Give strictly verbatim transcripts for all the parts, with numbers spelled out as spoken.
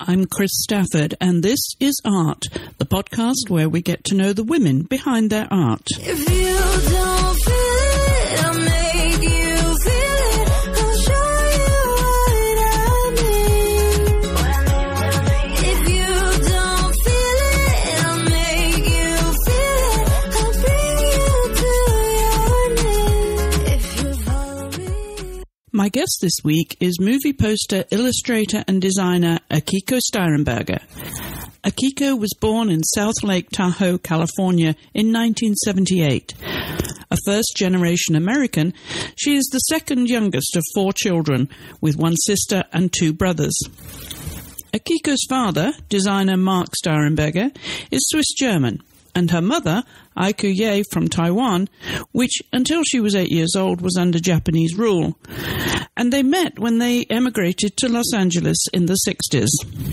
I'm Chris Stafford, and this is Art, the podcast where we get to know the women behind their art. If you don't feel it, I'll make you feel it. I'll show you what I mean. If you don't feel it, I'll make you feel it. I'll bring you to your knees. If you follow me. My guest this week is movie poster, illustrator, and designer Akiko Stehrenberger. Akiko was born in South Lake Tahoe, California in nineteen seventy-eight. A first-generation American, she is the second youngest of four children, with one sister and two brothers. Akiko's father, designer Mark Stehrenberger, is Swiss-German, and her mother, Aichu Yeh from Taiwan, which until she was eight years old was under Japanese rule. And they met when they emigrated to Los Angeles in the sixties.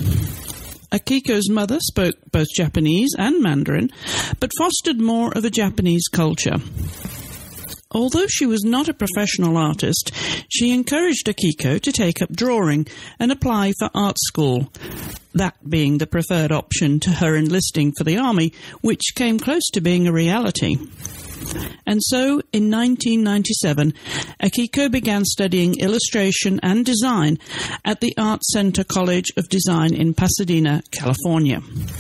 Akiko's mother spoke both Japanese and Mandarin, but fostered more of a Japanese culture. Although she was not a professional artist, she encouraged Akiko to take up drawing and apply for art school, that being the preferred option to her enlisting for the army, which came close to being a reality. And so, in nineteen ninety-seven, Akiko began studying illustration and design at the Art Center College of Design in Pasadena, California.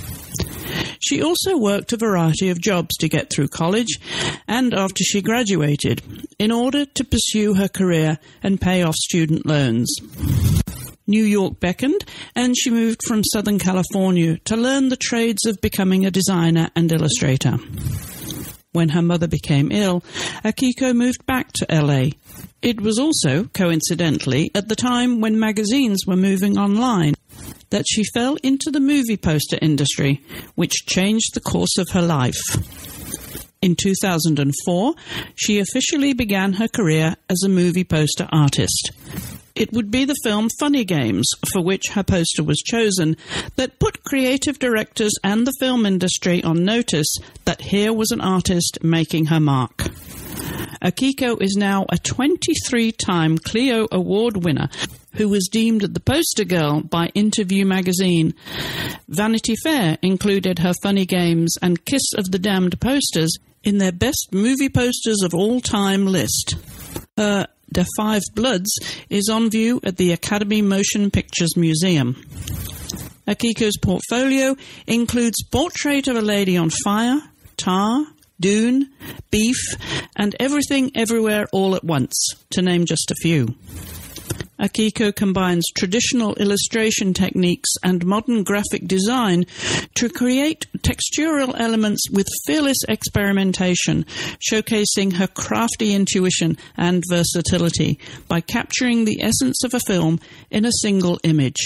She also worked a variety of jobs to get through college and after she graduated, in order to pursue her career and pay off student loans. New York beckoned, and she moved from Southern California to learn the trades of becoming a designer and illustrator. When her mother became ill, Akiko moved back to L A. It was also, coincidentally, at the time when magazines were moving online, that she fell into the movie poster industry, which changed the course of her life. In two thousand four, she officially began her career as a movie poster artist. It would be the film Funny Games, for which her poster was chosen, that put creative directors and the film industry on notice that here was an artist making her mark. Akiko is now a twenty-three-time C L I O Award winner who was deemed the poster girl by Interview magazine. Vanity Fair included her Funny Games and Kiss of the Damned posters in their best movie posters of all time list. Her Der Five Bloods is on view at the Academy Motion Pictures Museum. Akiko's portfolio includes Portrait of a Lady on Fire, Tar, Dune, Beef, and Everything Everywhere All at Once, to name just a few. Akiko combines traditional illustration techniques and modern graphic design to create textural elements with fearless experimentation, showcasing her crafty intuition and versatility by capturing the essence of a film in a single image.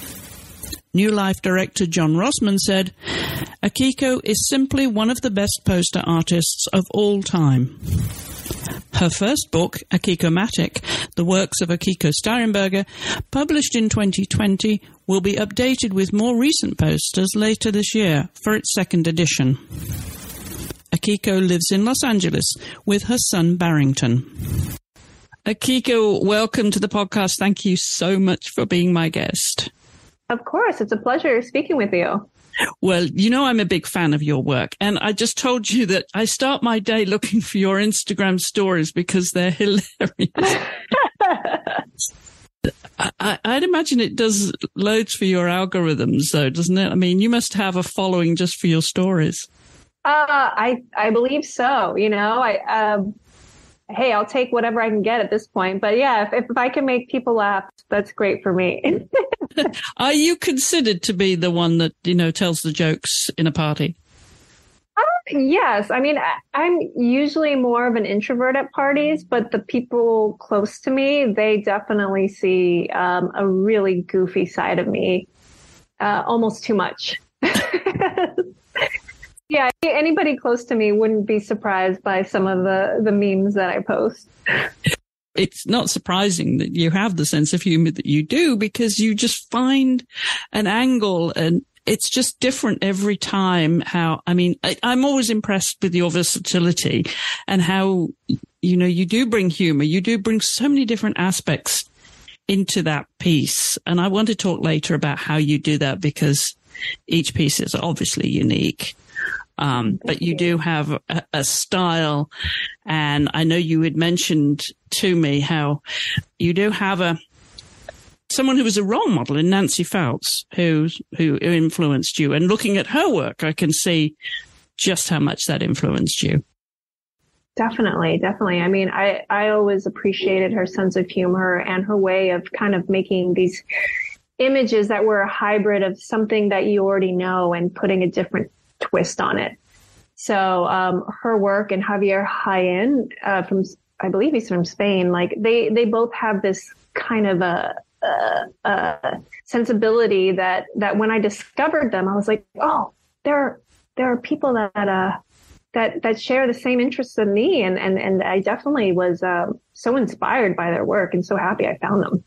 New Life director John Rosman said, "Akiko is simply one of the best poster artists of all time." Her first book, Akikomatic, The Works of Akiko Stehrenberger, published in twenty twenty, will be updated with more recent posters later this year for its second edition. Akiko lives in Los Angeles with her son Barrington. Akiko, welcome to the podcast. Thank you so much for being my guest. Of course. It's a pleasure speaking with you. Well, you know I'm a big fan of your work, and I just told you that I start my day looking for your Instagram stories because they're hilarious. I, I'd imagine it does loads for your algorithms, though, doesn't it? I mean, you must have a following just for your stories. Uh, I I believe so. You know, I um, hey, I'll take whatever I can get at this point. But yeah, if, if I can make people laugh, that's great for me. Are you considered to be the one that, you know, tells the jokes in a party? Uh, yes. I mean, I, I'm usually more of an introvert at parties, but the people close to me, they definitely see um, a really goofy side of me, uh, almost too much. Yeah, anybody close to me wouldn't be surprised by some of the, the memes that I post. It's not surprising that you have the sense of humor that you do, because you just find an angle, and it's just different every time. How, I mean, I, I'm always impressed with your versatility and how, you know, you do bring humor. You do bring so many different aspects into that piece. And I want to talk later about how you do that, because each piece is obviously unique. Um, but you do have a, a style. And I know you had mentioned to me how you do have a someone who was a role model in Nancy Phelps, who who influenced you. And looking at her work, I can see just how much that influenced you. Definitely, definitely. I mean, I, I always appreciated her sense of humor and her way of kind of making these images that were a hybrid of something that you already know and putting a different twist on it. So um, her work and Javier Jaén, uh, from, I believe he's from Spain, like they, they both have this kind of a, a, a sensibility that, that when I discovered them, I was like, oh, there, there are people that, uh, that, that share the same interests in me. And, and, and I definitely was um, so inspired by their work and so happy I found them.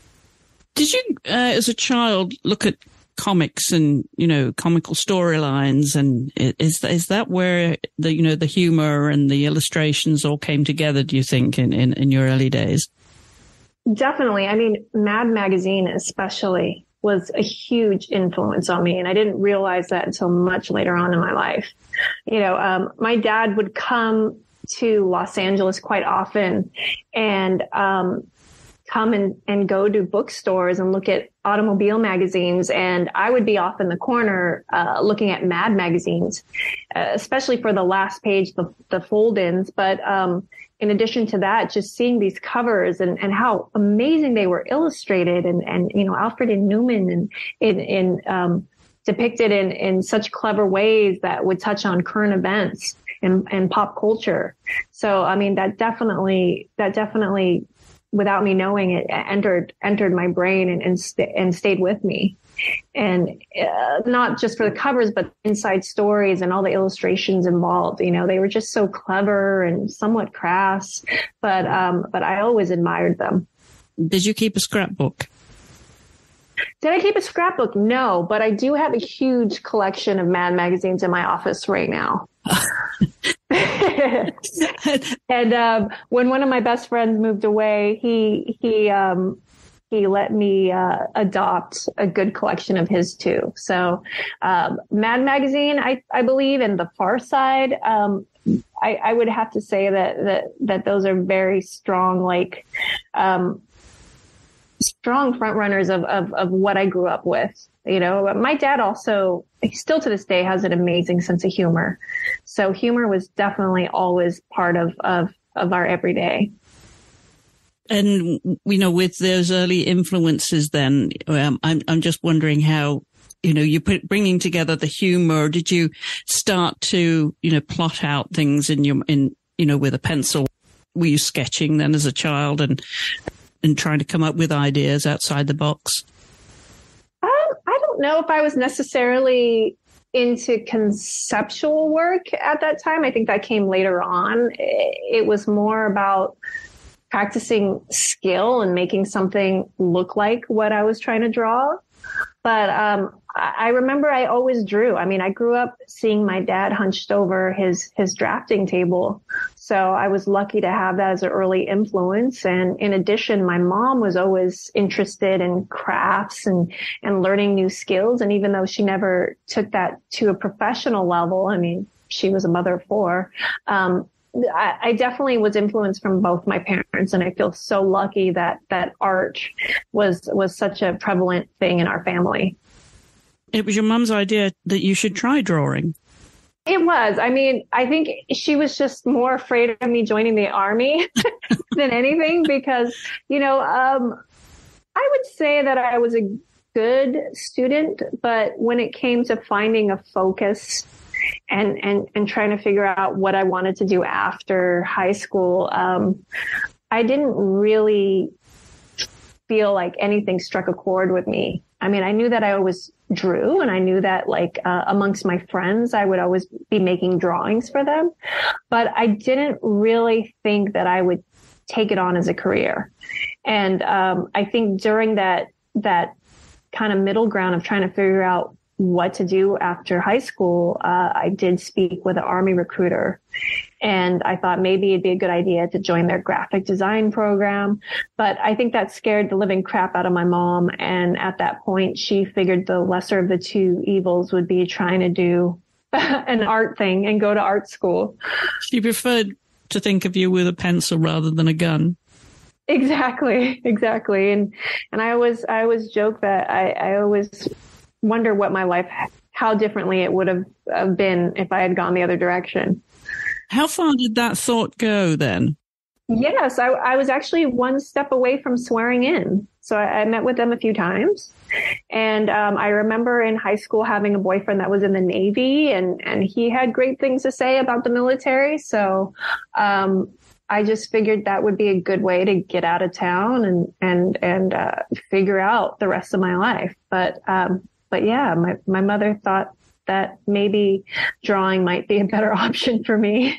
Did you, uh, as a child, look at comics and, you know, comical storylines? And is, is that where the, you know, the humor and the illustrations all came together, do you think, in, in, in your early days? Definitely. I mean, Mad Magazine especially was a huge influence on me. And I didn't realize that until much later on in my life. You know, um, my dad would come to Los Angeles quite often and, um, come and, and go to bookstores and look at automobile magazines. And I would be off in the corner, uh, looking at Mad magazines, uh, especially for the last page, the, the fold-ins. But, um, in addition to that, just seeing these covers and, and how amazing they were illustrated and, and, you know, Alfred and Newman and in, in, um, depicted in, in such clever ways that would touch on current events and, and pop culture. So, I mean, that definitely, that definitely, without me knowing it, entered, entered my brain and, and, st- and stayed with me. And uh, not just for the covers, but inside stories and all the illustrations involved. You know, they were just so clever and somewhat crass, but, um, but I always admired them. Did you keep a scrapbook? Did I keep a scrapbook? No, but I do have a huge collection of Mad magazines in my office right now. And um, when one of my best friends moved away, he he um, he let me uh, adopt a good collection of his too. So um, Mad Magazine, I, I believe, and The Far Side, um, I, I would have to say that that that those are very strong, like um, strong front runners of, of of what I grew up with. You know, my dad also, still to this day, has an amazing sense of humor. So humor was definitely always part of, of, of our everyday. And, you know, with those early influences then, um, I'm, I'm just wondering how, you know, you put bringing together the humor. Did you start to, you know, plot out things in your, in, you know, with a pencil? Were you sketching then as a child and, and trying to come up with ideas outside the box? I don't know if I was necessarily into conceptual work at that time. I think that came later on. It was more about practicing skill and making something look like what I was trying to draw. But um, I remember I always drew. I mean, I grew up seeing my dad hunched over his his drafting table. So I was lucky to have that as an early influence. And in addition, my mom was always interested in crafts and, and learning new skills. And even though she never took that to a professional level, I mean, she was a mother of four, um, I, I definitely was influenced from both my parents. And I feel so lucky that, that art was, was such a prevalent thing in our family. It was your mom's idea that you should try drawing. It was. I mean, I think she was just more afraid of me joining the army than anything because, you know, um, I would say that I was a good student, but when it came to finding a focus and, and, and trying to figure out what I wanted to do after high school, um, I didn't really feel like anything struck a chord with me. I mean, I knew that I always drew and I knew that like uh, amongst my friends, I would always be making drawings for them. But I didn't really think that I would take it on as a career. And um, I think during that that kind of middle ground of trying to figure out what to do after high school, uh, I did speak with an Army recruiter. And I thought maybe it'd be a good idea to join their graphic design program. But I think that scared the living crap out of my mom. And at that point, she figured the lesser of the two evils would be trying to do an art thing and go to art school. She preferred to think of you with a pencil rather than a gun. Exactly, exactly. And and I always I always joke that I, I always wonder what my life, how differently it would have uh, been if I had gone the other direction. How far did that thought go then? Yes, I, I was actually one step away from swearing in. So I, I met with them a few times. And um, I remember in high school having a boyfriend that was in the Navy, and, and he had great things to say about the military. So um, I just figured that would be a good way to get out of town and and and uh, figure out the rest of my life. But um, but yeah, my, my mother thought that maybe drawing might be a better option for me.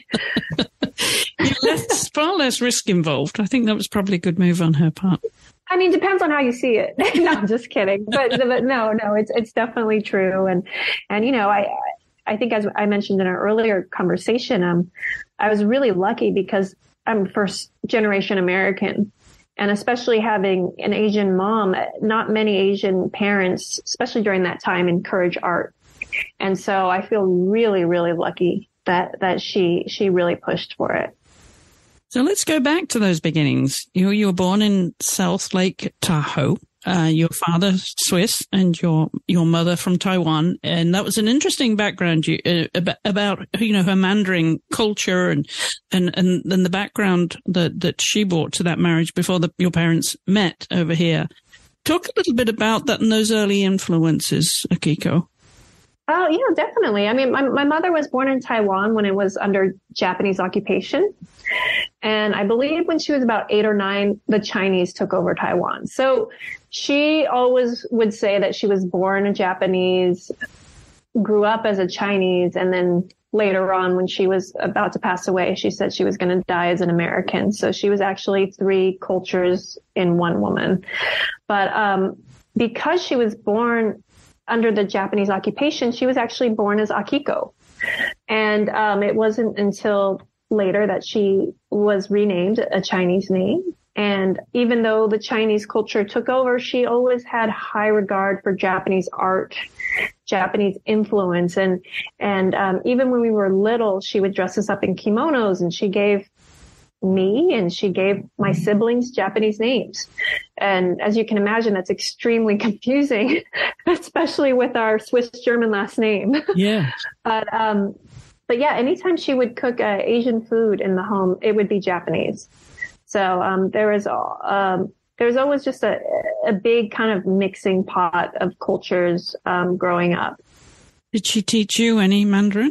There's far less risk involved. I think that was probably a good move on her part. I mean, depends on how you see it. No, I'm just kidding. But, but no, no, it's it's definitely true. And and you know, I I think as I mentioned in our earlier conversation, um, I was really lucky because I'm first generation American. And especially having an Asian mom, not many Asian parents, especially during that time, encourage art. And so I feel really, really lucky that, that she, she really pushed for it. So let's go back to those beginnings. You, you were born in South Lake Tahoe. Uh, your father Swiss and your your mother from Taiwan, and that was an interesting background you, uh, about, about you know her Mandarin culture and and and then the background that that she brought to that marriage before the, your parents met over here. Talk a little bit about that and those early influences, Akiko. Oh yeah, definitely. I mean, my my mother was born in Taiwan when it was under Japanese occupation. And I believe when she was about eight or nine, the Chinese took over Taiwan. So she always would say that she was born a Japanese, grew up as a Chinese, and then later on when she was about to pass away, she said she was going to die as an American. So she was actually three cultures in one woman. But um, because she was born under the Japanese occupation, she was actually born as Akiko. And um, it wasn't until later that she was renamed a Chinese name. And even though the Chinese culture took over, she always had high regard for Japanese art, Japanese influence. And, and, um, even when we were little, she would dress us up in kimonos, and she gave me and she gave my siblings Japanese names. And as you can imagine, that's extremely confusing, especially with our Swiss German last name. Yeah. But, um, But yeah, anytime she would cook uh, Asian food in the home, it would be Japanese. So um, there was um, there was always just a, a big kind of mixing pot of cultures um, growing up. Did she teach you any Mandarin?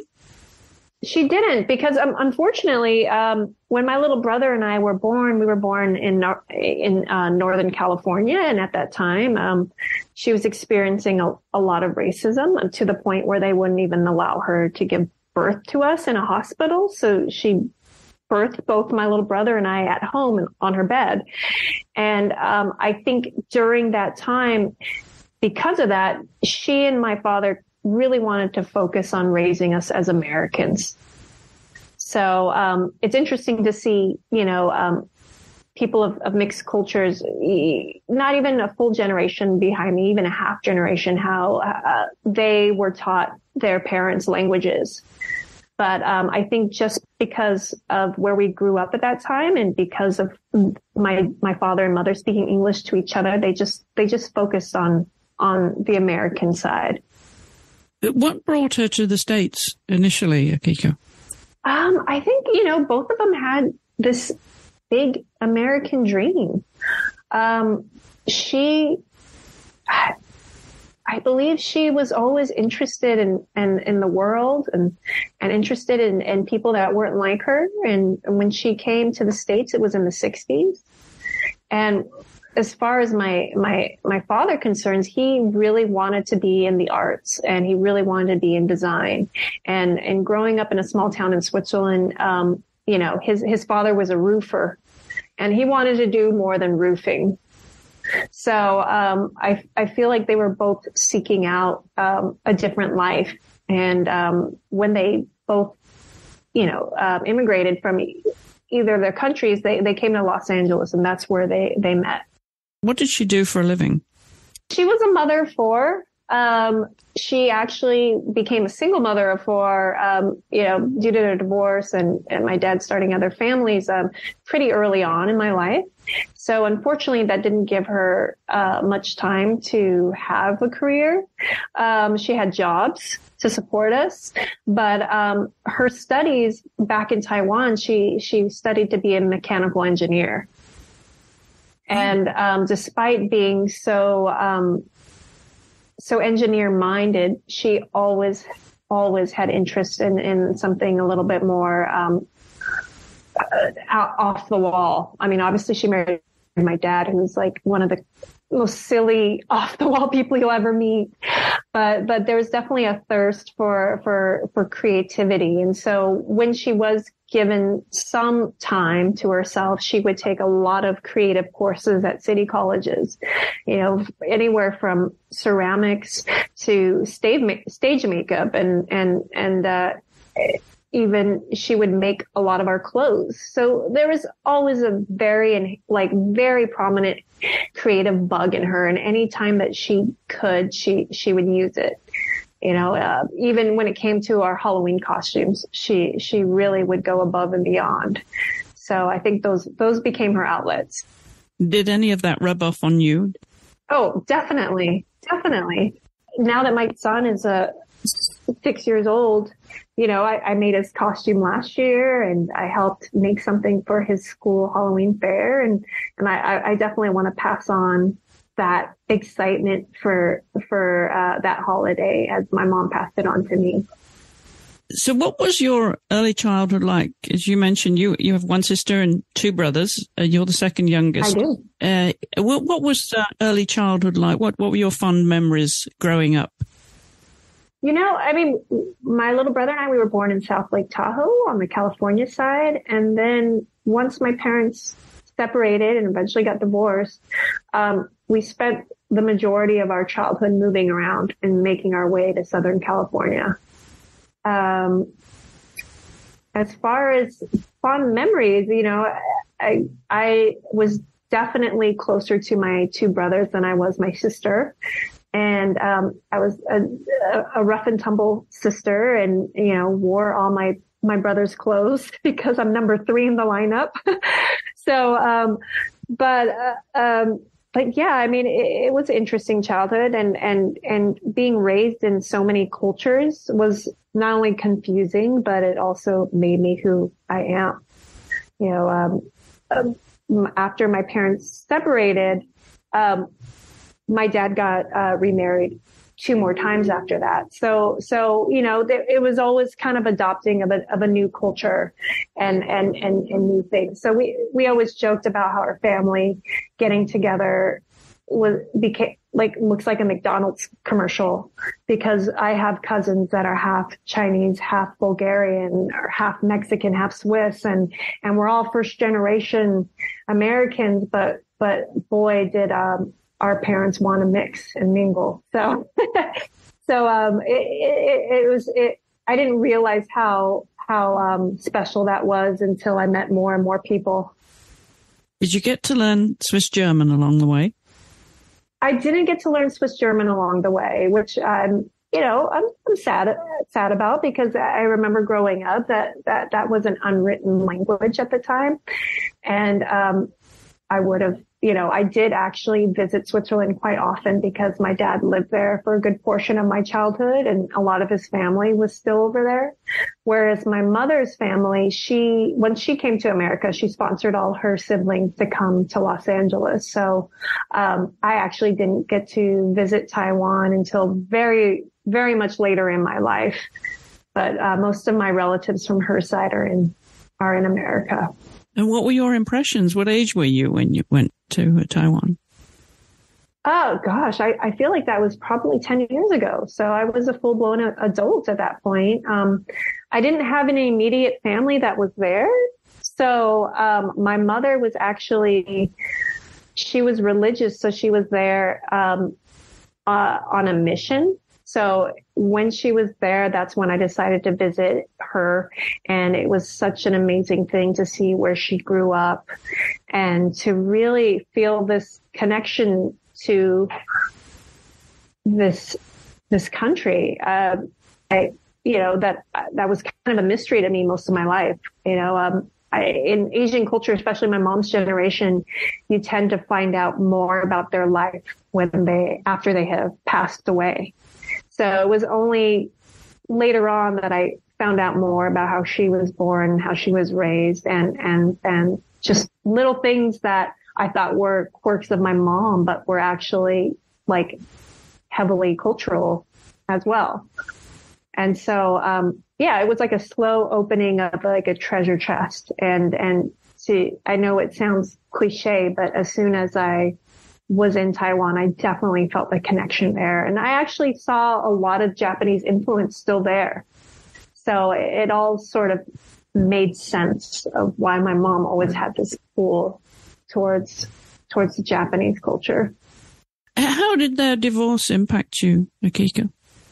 She didn't, because um, unfortunately, um, when my little brother and I were born, we were born in in uh, Northern California, and at that time, um, she was experiencing a, a lot of racism to the point where they wouldn't even allow her to give birth to us in a hospital. So she birthed both my little brother and I at home on her bed. And um, I think during that time, because of that, she and my father really wanted to focus on raising us as Americans. So um, it's interesting to see, you know, um, people of, of mixed cultures, not even a full generation behind me, even a half generation, how uh, they were taught their parents' languages. But um, I think just because of where we grew up at that time, and because of my my father and mother speaking English to each other, they just they just focused on on the American side. What brought her to the States initially, Akiko? Um, I think, you know, both of them had this big American dream. Um, she, I believe she was always interested in, in, in the world and, and interested in, in people that weren't like her. And when she came to the States, it was in the sixties. And as far as my, my, my father concerns, he really wanted to be in the arts, and he really wanted to be in design. And, and growing up in a small town in Switzerland, um, you know, his, his father was a roofer, and he wanted to do more than roofing. So, um, I, I feel like they were both seeking out, um, a different life. And, um, when they both you know, um, immigrated from either of their countries, they, they came to Los Angeles, and that's where they, they met. What did she do for a living? She was a mother of four. Um, she actually became a single mother of four, um, you know, due to their divorce and, and my dad starting other families, um, pretty early on in my life. So unfortunately, that didn't give her, uh, much time to have a career. Um, she had jobs to support us, but, um, her studies back in Taiwan, she, she studied to be a mechanical engineer. And, um, despite being so, um, so engineer minded, she always, always had interest in, in something a little bit more, um, uh, out, off the wall. I mean, obviously she married my dad, who's like one of the most silly, off the wall people you'll ever meet. But, but there was definitely a thirst for, for, for creativity. And so when she was given some time to herself, she would take a lot of creative courses at city colleges, you know, anywhere from ceramics to stage, stage makeup and, and, and, uh, even she would make a lot of our clothes. So there was always a very, like, very prominent creative bug in her. And any time that she could, she, she would use it. You know, uh, even when it came to our Halloween costumes, she, she really would go above and beyond. So I think those, those became her outlets. Did any of that rub off on you? Oh, definitely. Definitely. Now that my son is a, six years old, you know, I, I made his costume last year and I helped make something for his school Halloween fair. And, and I, I definitely want to pass on that excitement for, for, uh, that holiday as my mom passed it on to me. So what was your early childhood like? As you mentioned, you, you have one sister and two brothers. Uh, you're the second youngest. I do. Uh, what, what was uh, early childhood like? What, what were your fond memories growing up? You know, I mean, my little brother and I, we were born in South Lake Tahoe on the California side. And then once my parents separated and eventually got divorced, um, we spent the majority of our childhood moving around and making our way to Southern California. Um, as far as fond memories, you know, I, I was definitely closer to my two brothers than I was my sister. And, um, I was a, a rough and tumble sister and, you know, wore all my, my brother's clothes because I'm number three in the lineup. so, um, but, uh, um, but yeah, I mean, it, it was an interesting childhood and, and, and being raised in so many cultures was not only confusing, but it also made me who I am. You know, um, um after my parents separated, um, my dad got uh, remarried two more times after that. So, so, you know, th- it was always kind of adopting of a, of a new culture and, and, and, and new things. So we, we always joked about how our family getting together was, became like, looks like a McDonald's commercial because I have cousins that are half Chinese, half Bulgarian or half Mexican, half Swiss. And, and we're all first generation Americans, but, but boy, did, um, our parents want to mix and mingle. So, so, um, it, it, it was, it, I didn't realize how, how, um, special that was until I met more and more people. Did you get to learn Swiss German along the way? I didn't get to learn Swiss German along the way, which, um, you know, I'm, I'm sad, sad about because I remember growing up that, that, that was an unwritten language at the time. And, um, I would have, you know, I did actually visit Switzerland quite often because my dad lived there for a good portion of my childhood and a lot of his family was still over there. Whereas my mother's family, she, when she came to America, she sponsored all her siblings to come to Los Angeles. So, um, I actually didn't get to visit Taiwan until very, very much later in my life. But, uh, most of my relatives from her side are in, are in America. And what were your impressions? What age were you when you went to Taiwan? Oh, gosh, I, I feel like that was probably ten years ago. So I was a full-blown adult at that point. Um, I didn't have an immediate family that was there. So um, my mother was actually, she was religious. So she was there um, uh, on a mission. So when she was there, that's when I decided to visit her. And it was such an amazing thing to see where she grew up and to really feel this connection to this, this country. Uh, I, you know, that, that was kind of a mystery to me most of my life. You know, um, I, in Asian culture, especially my mom's generation, you tend to find out more about their life when they, after they have passed away. So it was only later on that I found out more about how she was born, how she was raised, and, and, and just little things that I thought were quirks of my mom, but were actually like heavily cultural as well. And so, um, yeah, it was like a slow opening of like a treasure chest. And, and to, I know it sounds cliche, but as soon as I was in Taiwan, I definitely felt the connection there. And I actually saw a lot of Japanese influence still there. So it all sort of made sense of why my mom always had this pull towards, towards the Japanese culture. How did their divorce impact you, Akiko?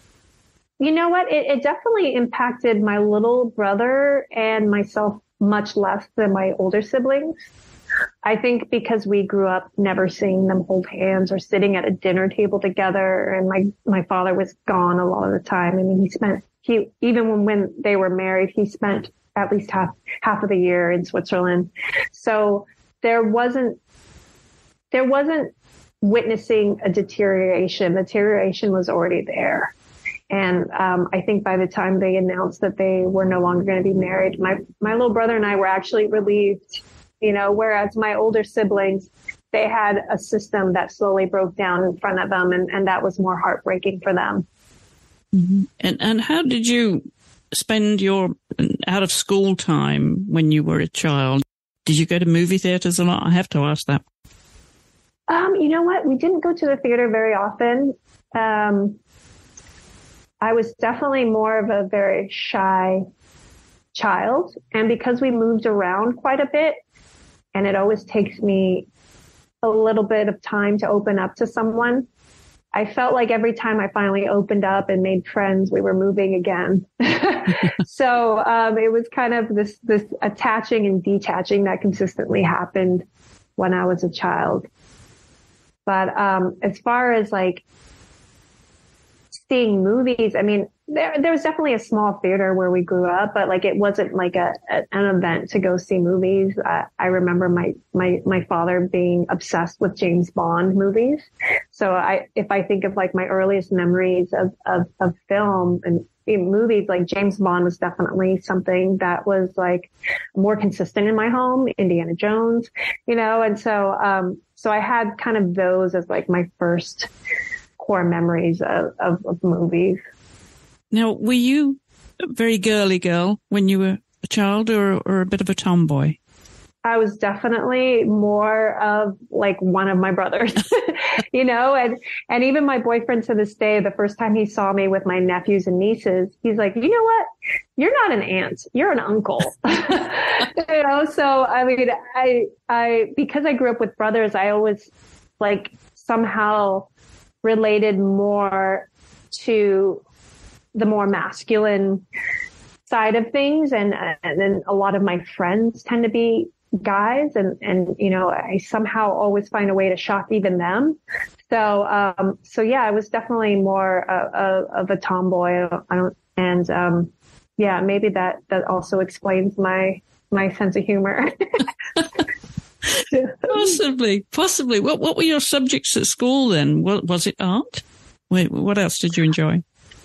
You know what? It, it definitely impacted my little brother and myself much less than my older siblings. I think because we grew up never seeing them hold hands or sitting at a dinner table together. And my, my father was gone a lot of the time. I mean, he spent, he, even when, when they were married, he spent at least half, half of the year in Switzerland. So there wasn't, there wasn't witnessing a deterioration. Deterioration was already there. And um, I think by the time they announced that they were no longer going to be married, my, my little brother and I were actually relieved, you know, whereas my older siblings, they had a system that slowly broke down in front of them, and, and that was more heartbreaking for them. Mm-hmm. And and how did you spend your out of school time when you were a child? Did you go to movie theaters a lot? I have to ask that. Um, you know what? We didn't go to the theater very often. Um, I was definitely more of a very shy child. And because we moved around quite a bit, and it always takes me a little bit of time to open up to someone, I felt like every time I finally opened up and made friends, we were moving again. So um, it was kind of this, this attaching and detaching that consistently happened when I was a child. But um, as far as like seeing movies, I mean, there there was definitely a small theater where we grew up, but like it wasn't like a, a an event to go see movies. Uh, I remember my my my father being obsessed with James Bond movies. So I if I think of like my earliest memories of of, of film and movies, like James Bond was definitely something that was like more consistent in my home. Indiana Jones, you know, and so um so I had kind of those as like my first core memories of, of, of movies. Now, were you a very girly girl when you were a child, or, or a bit of a tomboy? I was definitely more of like one of my brothers, you know, and, and even my boyfriend to this day, the first time he saw me with my nephews and nieces, he's like, you know what? You're not an aunt. You're an uncle. You know, so I mean, I, I, because I grew up with brothers, I always like somehow related more to the more masculine side of things. And, and then a lot of my friends tend to be guys, and, and, you know, I somehow always find a way to shock even them. So, um, so yeah, I was definitely more uh, uh, of a tomboy. I don't, and, um, yeah, maybe that, that also explains my, my sense of humor. Possibly, possibly. What, what were your subjects at school then? What, was it art? Wait, what else did you enjoy?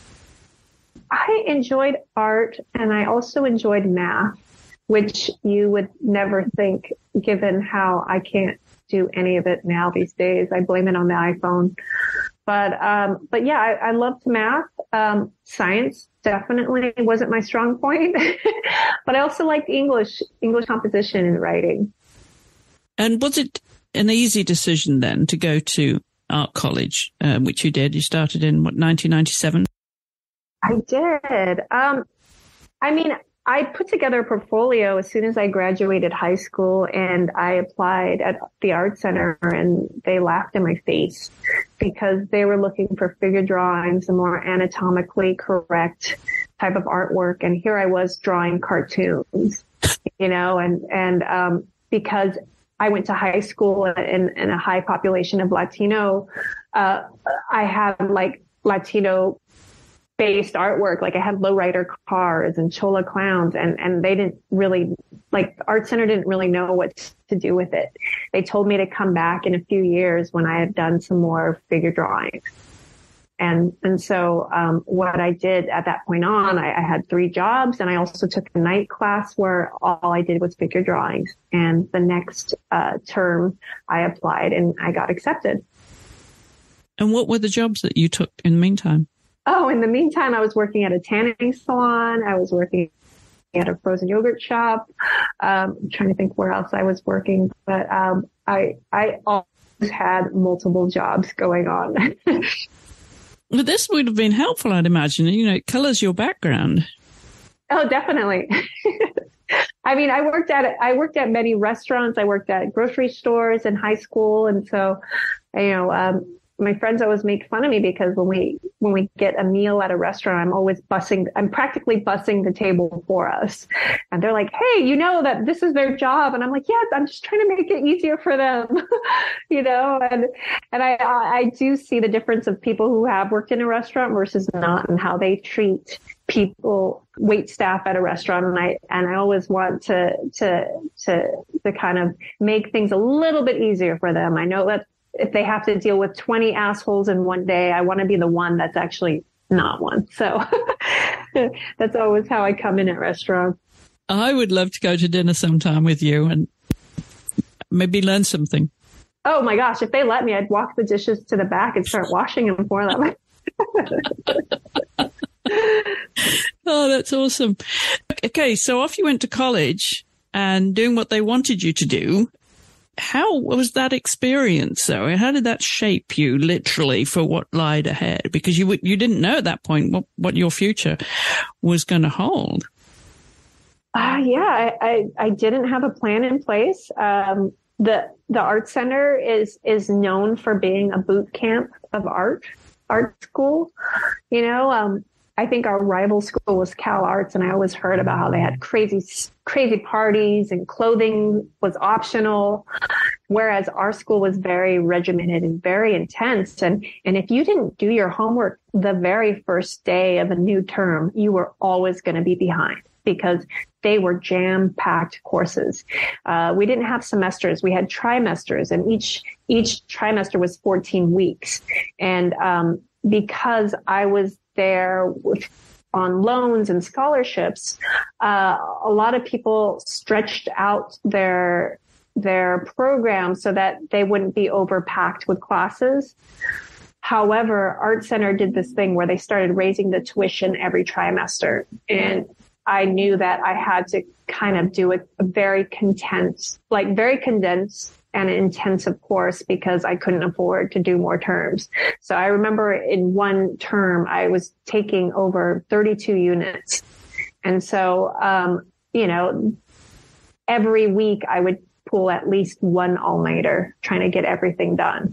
I enjoyed art, and I also enjoyed math, which you would never think, given how I can't do any of it now these days. I blame it on the iPhone. But, um, but yeah, I, I loved math. Um, science definitely wasn't my strong point, but I also liked English, English composition and writing. And was it an easy decision then to go to art college, uh, which you did? You started in what, nineteen ninety-seven? I did. Um, I mean, I put together a portfolio as soon as I graduated high school, and I applied at the art center, and they laughed in my face because they were looking for figure drawings, a more anatomically correct type of artwork. And here I was drawing cartoons, you know, and, and, um, because I went to high school in, in a high population of Latino, uh, I had like Latino based artwork. Like I had lowrider cars and chola clowns, and, and they didn't really, like the art center didn't really know what to do with it. They told me to come back in a few years when I had done some more figure drawings. And, and so, um, what I did at that point on, I, I had three jobs, and I also took a night class where all I did was figure drawings. And the next, uh, term I applied and I got accepted. And what were the jobs that you took in the meantime? Oh, in the meantime, I was working at a tanning salon. I was working at a frozen yogurt shop. Um, I'm trying to think where else I was working, but, um, I, I always had multiple jobs going on. Well, this would have been helpful, I'd imagine. You know, it colors your background. Oh, definitely. I mean, I worked at, I worked at many restaurants. I worked at grocery stores in high school. And so, you know, um, my friends always make fun of me because when we, when we get a meal at a restaurant, I'm always bussing, I'm practically bussing the table for us. And they're like, hey, you know that this is their job. And I'm like, yes, I'm just trying to make it easier for them, you know, and, and I, I do see the difference of people who have worked in a restaurant versus not, and how they treat people, wait staff at a restaurant. And I, and I always want to, to, to, to kind of make things a little bit easier for them. I know that if they have to deal with twenty assholes in one day, I want to be the one that's actually not one. So that's always how I come in at restaurants. I would love to go to dinner sometime with you and maybe learn something. Oh my gosh. If they let me, I'd walk the dishes to the back and start washing them for them. Oh, that's awesome. Okay. So off you went to college and doing what they wanted you to do. How was that experience, though? How did that shape you, literally, for what lied ahead? Because you you didn't know at that point what, what your future was going to hold. Uh, yeah, I, I, I didn't have a plan in place. Um, the the art center is is known for being a boot camp of art, art school. You know, um, I think our rival school was Cal Arts, and I always heard about how they had crazy, crazy parties and clothing was optional, whereas our school was very regimented and very intense. And, and if you didn't do your homework the very first day of a new term, you were always going to be behind because they were jam-packed courses. Uh, we didn't have semesters. We had trimesters, and each, each trimester was fourteen weeks. And, um, because I was there with, on loans and scholarships, uh, a lot of people stretched out their their program so that they wouldn't be overpacked with classes. However, Art Center did this thing where they started raising the tuition every trimester, and I knew that I had to kind of do a, a very condensed, like very condensed and intensive course because I couldn't afford to do more terms. So I remember in one term, I was taking over thirty-two units. And so, um, you know, every week I would pull at least one all-nighter trying to get everything done.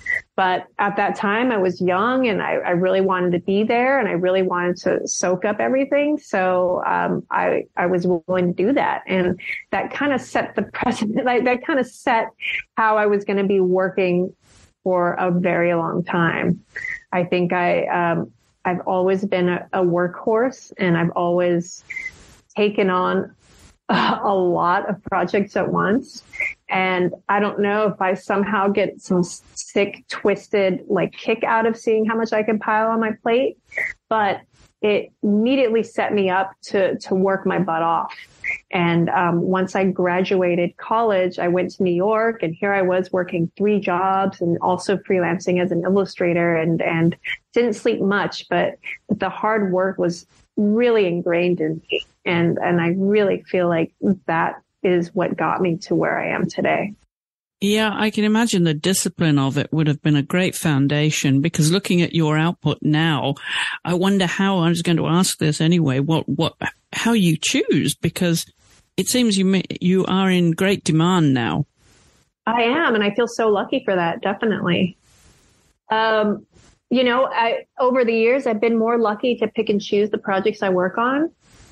But at that time I was young and I, I really wanted to be there and I really wanted to soak up everything. So, um, I, I was willing to do that. And that kind of set the precedent, like that kind of set how I was going to be working for a very long time. I think I, um, I've always been a, a workhorse, and I've always taken on a, a lot of projects at once. And I don't know if I somehow get some sick, twisted, like kick out of seeing how much I can pile on my plate, but it immediately set me up to, to work my butt off. And, um, once I graduated college, I went to New York, and here I was working three jobs and also freelancing as an illustrator, and, and didn't sleep much, but the hard work was really ingrained in me. And, and I really feel like that is what got me to where I am today. Yeah, I can imagine the discipline of it would have been a great foundation, because looking at your output now, I wonder how, I was going to ask this anyway, what, what, how you choose, because it seems you you are in great demand now. I am, and I feel so lucky for that, definitely. Um, you know, I, over the years, I've been more lucky to pick and choose the projects I work on.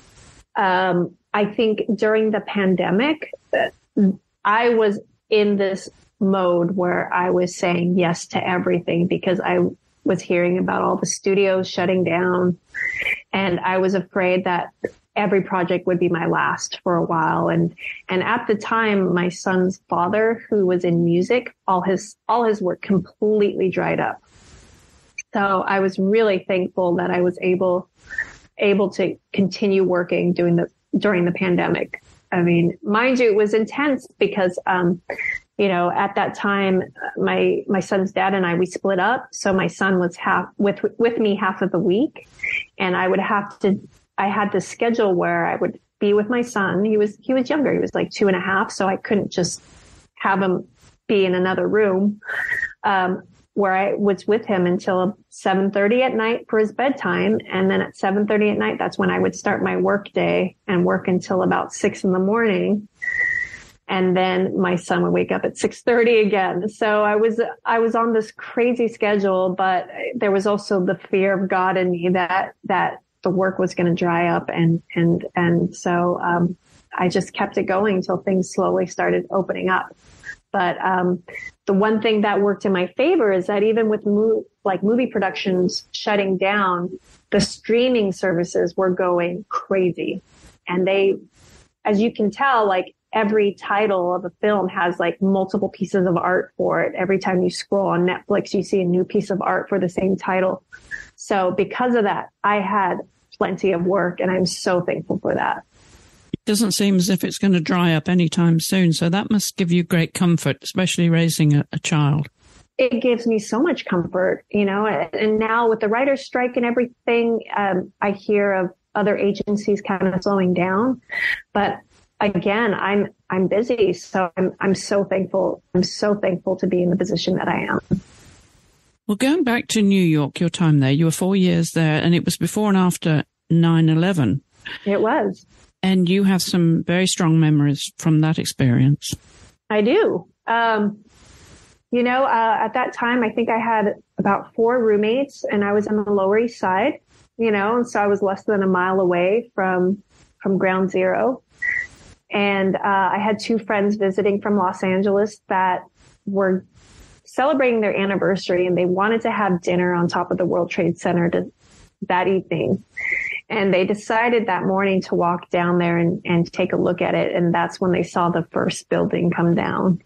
Um, I think during the pandemic, I was in this mode where I was saying yes to everything because I was hearing about all the studios shutting down, and I was afraid that every project would be my last for a while. And, and at the time, my son's father, who was in music, all his, all his work completely dried up. So I was really thankful that I was able, able to continue working doing the, during the pandemic. I mean, mind you, it was intense because, um, you know, at that time, my, my son's dad and I, we split up. So my son was half with, with me half of the week, and I would have to, I had this schedule where I would be with my son. He was, he was younger. He was like two and a half. So I couldn't just have him be in another room, um, where I was with him until seven thirty at night for his bedtime. And then at seven thirty at night, that's when I would start my work day and work until about six in the morning. And then my son would wake up at six thirty again. So I was, I was on this crazy schedule, but there was also the fear of God in me that, that the work was going to dry up. And, and, and so, um, I just kept it going until things slowly started opening up. But, um, the one thing that worked in my favor is that even with mo- like movie productions shutting down, the streaming services were going crazy. And they, as you can tell, like every title of a film has like multiple pieces of art for it. Every time you scroll on Netflix, you see a new piece of art for the same title. So because of that, I had plenty of work, and I'm so thankful for that. It doesn't seem as if it's going to dry up anytime soon. So that must give you great comfort, especially raising a, a child. It gives me so much comfort, you know, and now with the writer's strike and everything, um, I hear of other agencies kind of slowing down. But again, I'm, I'm busy. So I'm, I'm so thankful. I'm so thankful to be in the position that I am. Well, going back to New York, your time there, you were four years there, and it was before and after nine eleven. It was. And you have some very strong memories from that experience. I do. Um, you know, uh, at that time, I think I had about four roommates, and I was on the Lower East Side, you know, and so I was less than a mile away from, from ground zero. And, uh, I had two friends visiting from Los Angeles that were celebrating their anniversary, and they wanted to have dinner on top of the World Trade Center to, that evening. And they decided that morning to walk down there and, and take a look at it. And that's when they saw the first building come down.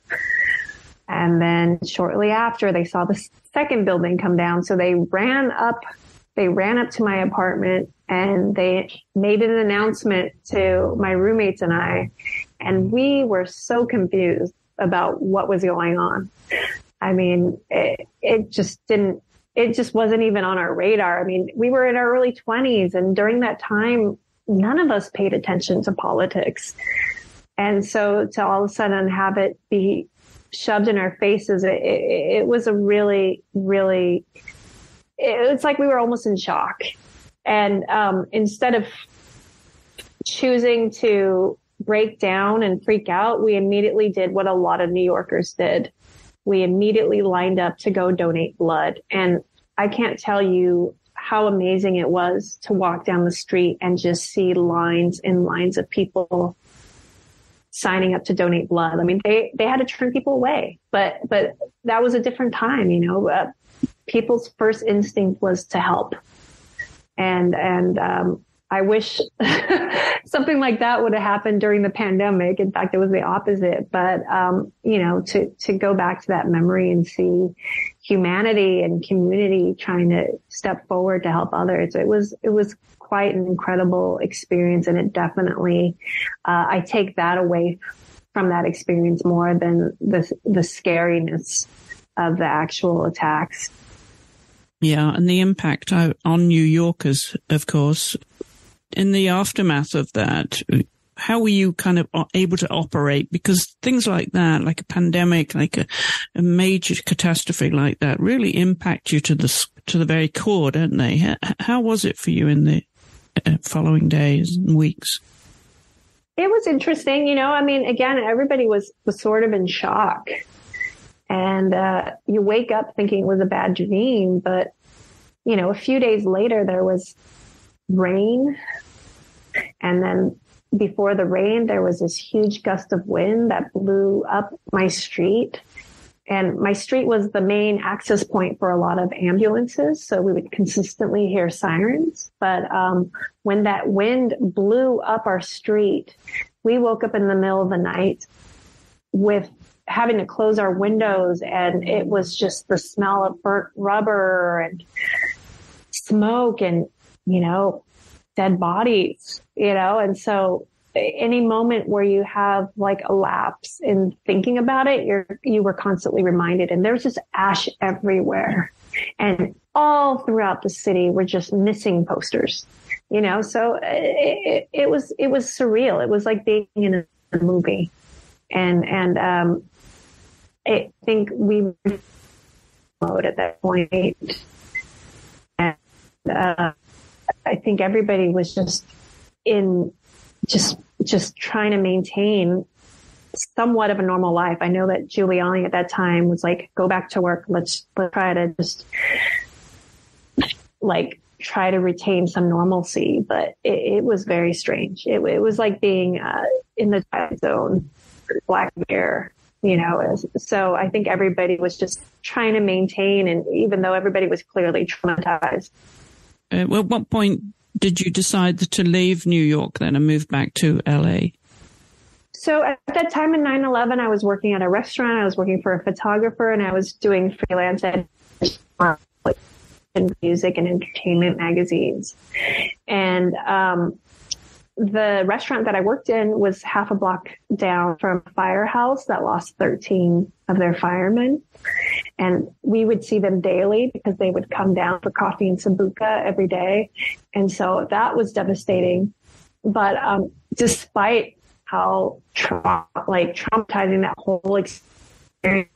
And then shortly after, they saw the second building come down. So they ran up, they ran up to my apartment, and they made an announcement to my roommates and I. And we were so confused about what was going on. I mean, it, it just didn't, it just wasn't even on our radar. I mean, we were in our early twenties, and during that time, none of us paid attention to politics. And so to all of a sudden have it be shoved in our faces, it, it, it was a really, really, it's like we were almost in shock. And um, instead of choosing to break down and freak out, we immediately did what a lot of New Yorkers did. We immediately lined up to go donate blood. And I can't tell you how amazing it was to walk down the street and just see lines and lines of people signing up to donate blood. I mean, they, they had to turn people away, but, but that was a different time, you know, uh, people's first instinct was to help. And, and, um, I wish something like that would have happened during the pandemic. In fact, it was the opposite. But, um, you know, to, to go back to that memory and see humanity and community trying to step forward to help others, it was, it was quite an incredible experience. And it definitely, uh, I take that away from that experience more than the, the scariness of the actual attacks. Yeah. And the impact on New Yorkers, of course. In the aftermath of that, how were you kind of able to operate? Because things like that, like a pandemic, like a, a major catastrophe like that, really impact you to the to the very core, don't they? How, how was it for you in the uh, following days and weeks? It was interesting. You know, I mean, again, everybody was, was sort of in shock. And uh, you wake up thinking it was a bad dream. But, you know, a few days later, there was rain. And then before the rain, there was this huge gust of wind that blew up my street. And my street was the main access point for a lot of ambulances. So we would consistently hear sirens. But um, when that wind blew up our street, we woke up in the middle of the night with having to close our windows. And it was just the smell of burnt rubber and smoke and, you know, dead bodies, you know. And so any moment where you have like a lapse in thinking about it, you're, you were constantly reminded. And there's just ash everywhere. And all throughout the city were just missing posters, you know. So it, it, it was, it was surreal. It was like being in a movie. And, and, um, I think we were in mode at that point. And, uh, I think everybody was just in, just, just trying to maintain somewhat of a normal life. I know that Giuliani at that time was like, go back to work. Let's, let's try to just like try to retain some normalcy. But it, it was very strange. It, it was like being uh, in the time zone, Black Mirror, you know. So I think everybody was just trying to maintain. And even though everybody was clearly traumatized. Uh, well, at what point did you decide to leave New York then and move back to L A? So at that time in nine eleven, I was working at a restaurant. I was working for a photographer, and I was doing freelance ed in music and entertainment magazines. And um, the restaurant that I worked in was half a block down from a firehouse that lost thirteen of their firemen. And we would see them daily because they would come down for coffee and sambuca every day. And so that was devastating. But um, despite how tra- like traumatizing that whole experience,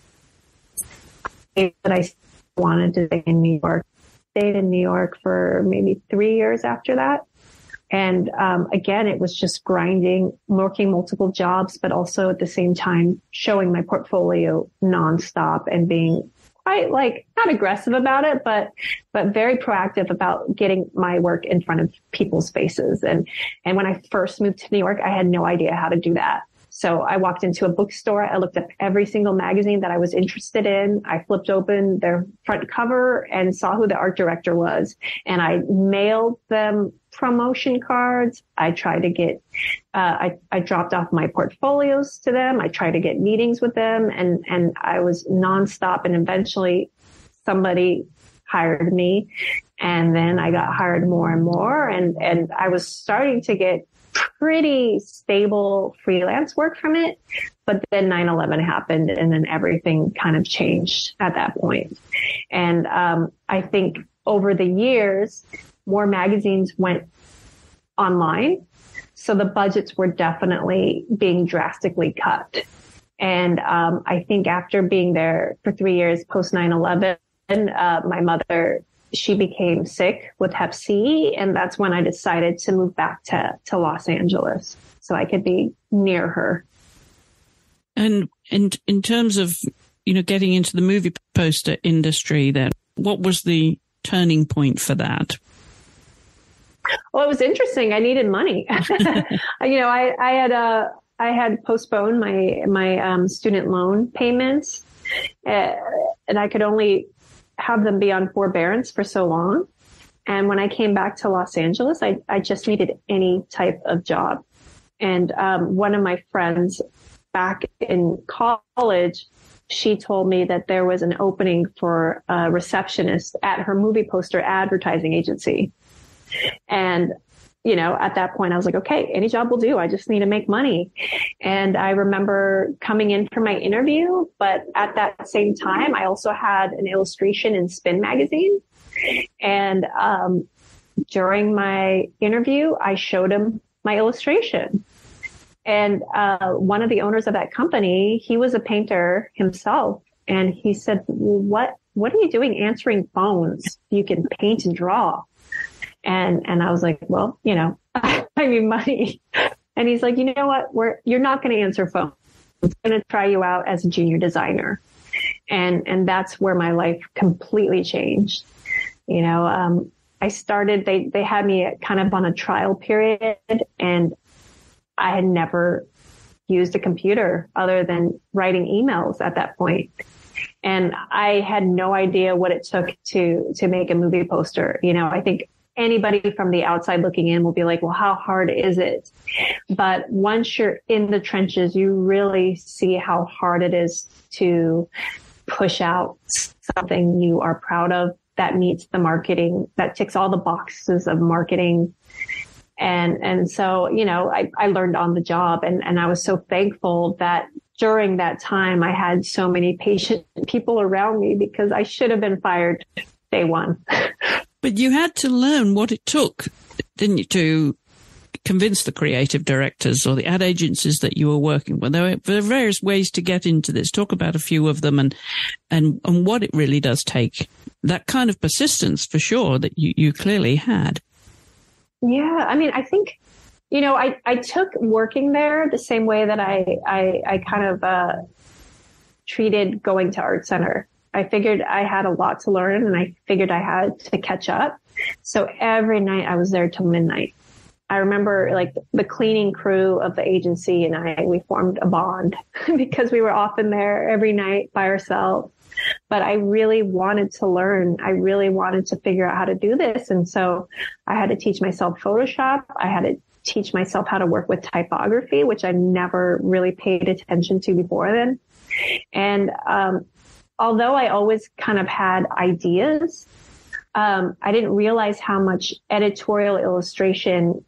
that I wanted to stay in New York. Stayed in New York for maybe three years after that. And um, again, it was just grinding, working multiple jobs, but also at the same time showing my portfolio nonstop and being quite like not aggressive about it, but but very proactive about getting my work in front of people's faces. And and when I first moved to New York, I had no idea how to do that. So I walked into a bookstore. I looked up every single magazine that I was interested in. I flipped open their front cover and saw who the art director was. And I mailed them promotion cards. I tried to get, uh, I, I dropped off my portfolios to them. I tried to get meetings with them, and, and I was nonstop. And eventually somebody hired me, and then I got hired more and more. And, and I was starting to get pretty stable freelance work from it. But then nine eleven happened, and then everything kind of changed at that point. And um, I think over the years, more magazines went online. So the budgets were definitely being drastically cut. And um, I think after being there for three years post nine eleven, uh, my mother, she became sick with hep C. And that's when I decided to move back to, to Los Angeles so I could be near her. And in, in terms of, you know, getting into the movie poster industry then, what was the turning point for that? Well, it was interesting. I needed money. you know, I, I had, uh, I had postponed my, my, um, student loan payments, uh, and I could only have them be on forbearance for so long. And when I came back to Los Angeles, I, I just needed any type of job. And, um, one of my friends back in college, she told me that there was an opening for a receptionist at her movie poster advertising agency. And, you know, at that point I was like, okay, any job will do. I just need to make money. And I remember coming in for my interview, but at that same time, I also had an illustration in Spin magazine. And, um, during my interview, I showed him my illustration. And, uh, one of the owners of that company, he was a painter himself. And he said, well, what, what are you doing answering phones? You can paint and draw. And, and I was like, well, you know, I need money. And he's like, you know what? We're, you're not going to answer phone. I'm going to try you out as a junior designer. And, and that's where my life completely changed. You know, um, I started, they, they had me kind of on a trial period, and I had never used a computer other than writing emails at that point. And I had no idea what it took to, to make a movie poster. You know, I think anybody from the outside looking in will be like, well, how hard is it? But once you're in the trenches, you really see how hard it is to push out something you are proud of that meets the marketing, that ticks all the boxes of marketing. And, and so, you know, I, I learned on the job, and, and I was so thankful that during that time I had so many patient people around me, because I should have been fired day one. But you had to learn what it took, didn't you, to convince the creative directors or the ad agencies that you were working with? There were various ways to get into this. Talk about a few of them, and, and, and what it really does take. That kind of persistence, for sure, that you, you clearly had. Yeah. I mean, I think, you know, I, I took working there the same way that I, I, I kind of, uh, treated going to art center. I figured I had a lot to learn, and I figured I had to catch up. So every night I was there till midnight. I remember like the cleaning crew of the agency and I, we formed a bond because we were often there every night by ourselves. But I really wanted to learn. I really wanted to figure out how to do this. And so I had to teach myself Photoshop. I had to teach myself how to work with typography, which I never really paid attention to before then. And, um, although I always kind of had ideas, um, I didn't realize how much editorial illustration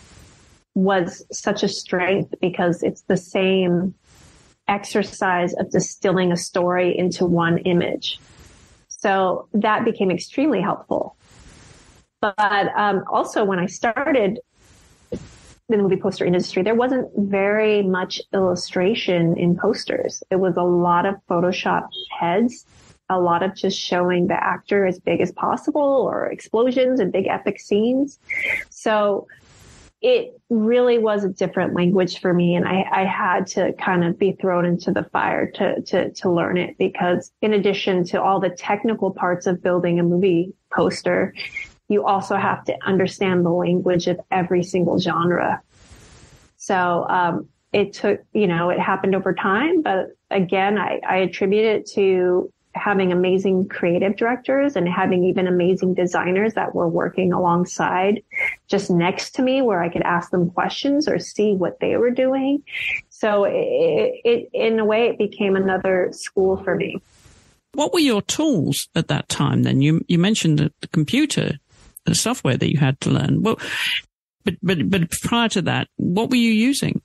was such a strength, because it's the same exercise of distilling a story into one image. So that became extremely helpful. But um, also when I started in the movie poster industry, there wasn't very much illustration in posters. It was a lot of Photoshop heads, a lot of just showing the actor as big as possible, or explosions and big epic scenes. So it really was a different language for me. And I, I had to kind of be thrown into the fire to, to, to learn it, because in addition to all the technical parts of building a movie poster, you also have to understand the language of every single genre. So, um, it took, you know, it happened over time, but again, I, I attribute it to having amazing creative directors and having even amazing designers that were working alongside just next to me, where I could ask them questions or see what they were doing. So it, it in a way, it became another school for me. What were your tools at that time then? You, you mentioned the, the computer, the software that you had to learn. Well, but, but, but prior to that, what were you using?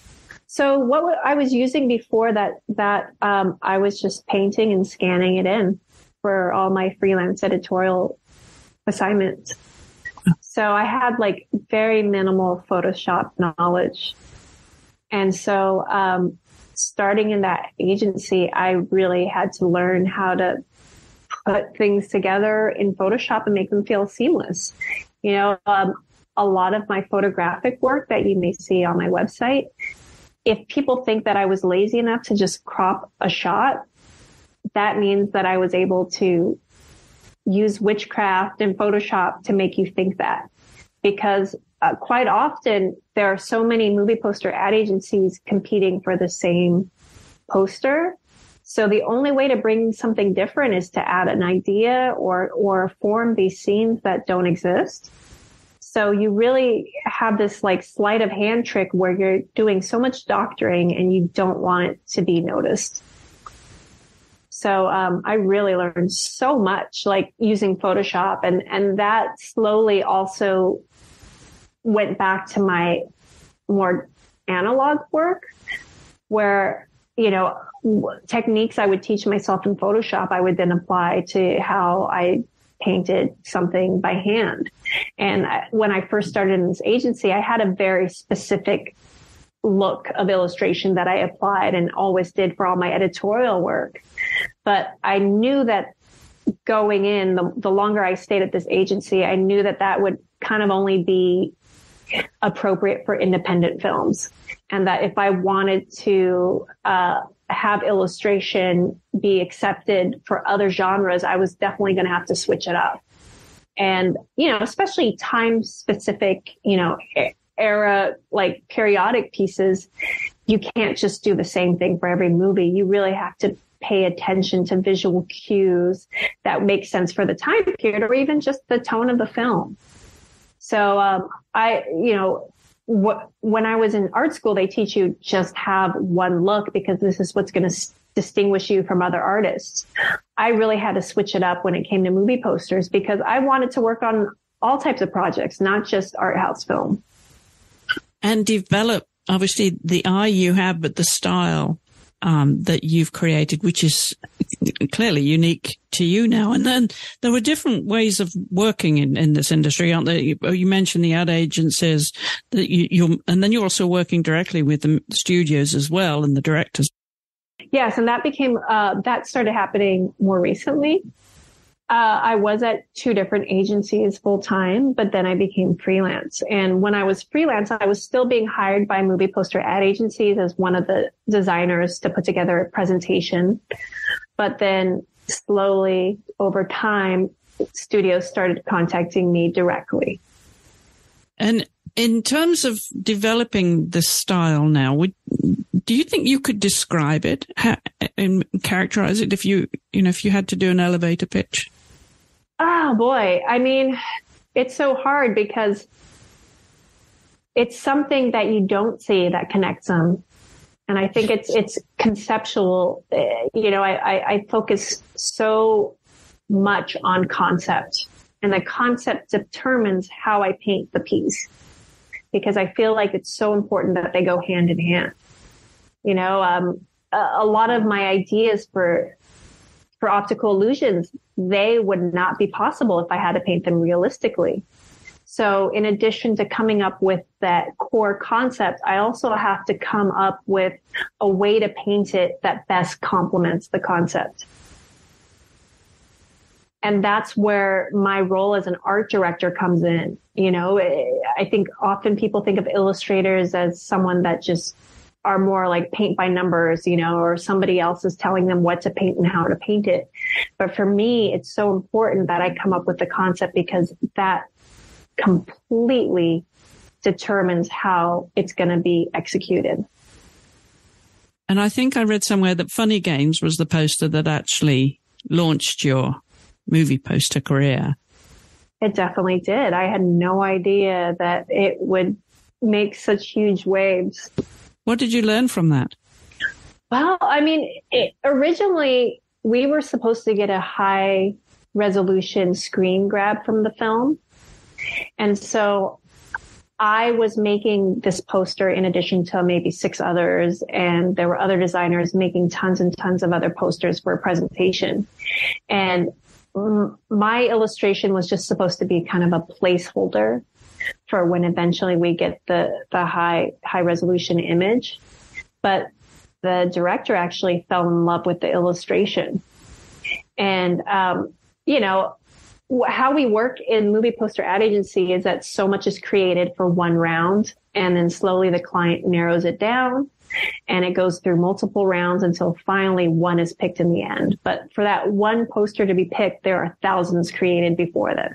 So what I was using before that, that, um, I was just painting and scanning it in for all my freelance editorial assignments. So I had like very minimal Photoshop knowledge. And so, um, starting in that agency, I really had to learn how to put things together in Photoshop and make them feel seamless. You know, um, a lot of my photographic work that you may see on my website, if people think that I was lazy enough to just crop a shot, that means that I was able to use witchcraft and Photoshop to make you think that. Because uh, quite often there are so many movie poster ad agencies competing for the same poster. So the only way to bring something different is to add an idea or, or form these scenes that don't exist. So you really have this like sleight of hand trick where you're doing so much doctoring and you don't want it to be noticed. So um, I really learned so much like using Photoshop, and, and that slowly also went back to my more analog work where, you know, techniques I would teach myself in Photoshop, I would then apply to how I painted something by hand. And I, when I first started in this agency, I had a very specific look of illustration that I applied and always did for all my editorial work. But I knew that going in, the, the longer I stayed at this agency, I knew that that would kind of only be appropriate for independent films. And that if I wanted to uh, have illustration be accepted for other genres, I was definitely going to have to switch it up. And, you know, especially time specific, you know, era, like periodic pieces, you can't just do the same thing for every movie. You really have to pay attention to visual cues that make sense for the time period or even just the tone of the film. So, um, I, you know, wh- when I was in art school, they teach you just have one look because this is what's going to s- distinguish you from other artists. I really had to switch it up when it came to movie posters because I wanted to work on all types of projects, not just art house film. And develop, obviously, the eye you have, but the style um, that you've created, which is clearly unique to you now. And then there were different ways of working in, in this industry, aren't there? You, you mentioned the ad agencies, that you, you're, and then you're also working directly with the studios as well and the directors. Yes, and that became, uh, that started happening more recently. Uh, I was at two different agencies full time, but then I became freelance. And when I was freelance, I was still being hired by movie poster ad agencies as one of the designers to put together a presentation. But then slowly over time, studios started contacting me directly. And in terms of developing this style now, would, do you think you could describe it and characterize it if you, you know, if you had to do an elevator pitch? Oh boy. I mean, it's so hard because it's something that you don't see that connects them. And I think it's, it's conceptual. You know, I, I, I focus so much on concept, and the concept determines how I paint the piece, because I feel like it's so important that they go hand in hand. You know, um, a, a lot of my ideas for, for optical illusions, they would not be possible if I had to paint them realistically. So in addition to coming up with that core concept, I also have to come up with a way to paint it that best complements the concept. And that's where my role as an art director comes in. You know, I think often people think of illustrators as someone that just are more like paint by numbers, you know, or somebody else is telling them what to paint and how to paint it. But for me, it's so important that I come up with the concept, because that completely determines how it's going to be executed. And I think I read somewhere that Funny Games was the poster that actually launched your movie poster career. It definitely did. I had no idea that it would make such huge waves. What did you learn from that? Well, I mean, it, originally we were supposed to get a high resolution screen grab from the film. And so I was making this poster in addition to maybe six others, and there were other designers making tons and tons of other posters for a presentation. And mm, my illustration was just supposed to be kind of a placeholder for when eventually we get the, the high, high resolution image. But the director actually fell in love with the illustration. And, um, you know, how we work in movie poster ad agency is that so much is created for one round, and then slowly the client narrows it down, and it goes through multiple rounds until finally one is picked in the end. But for that one poster to be picked, there are thousands created before that.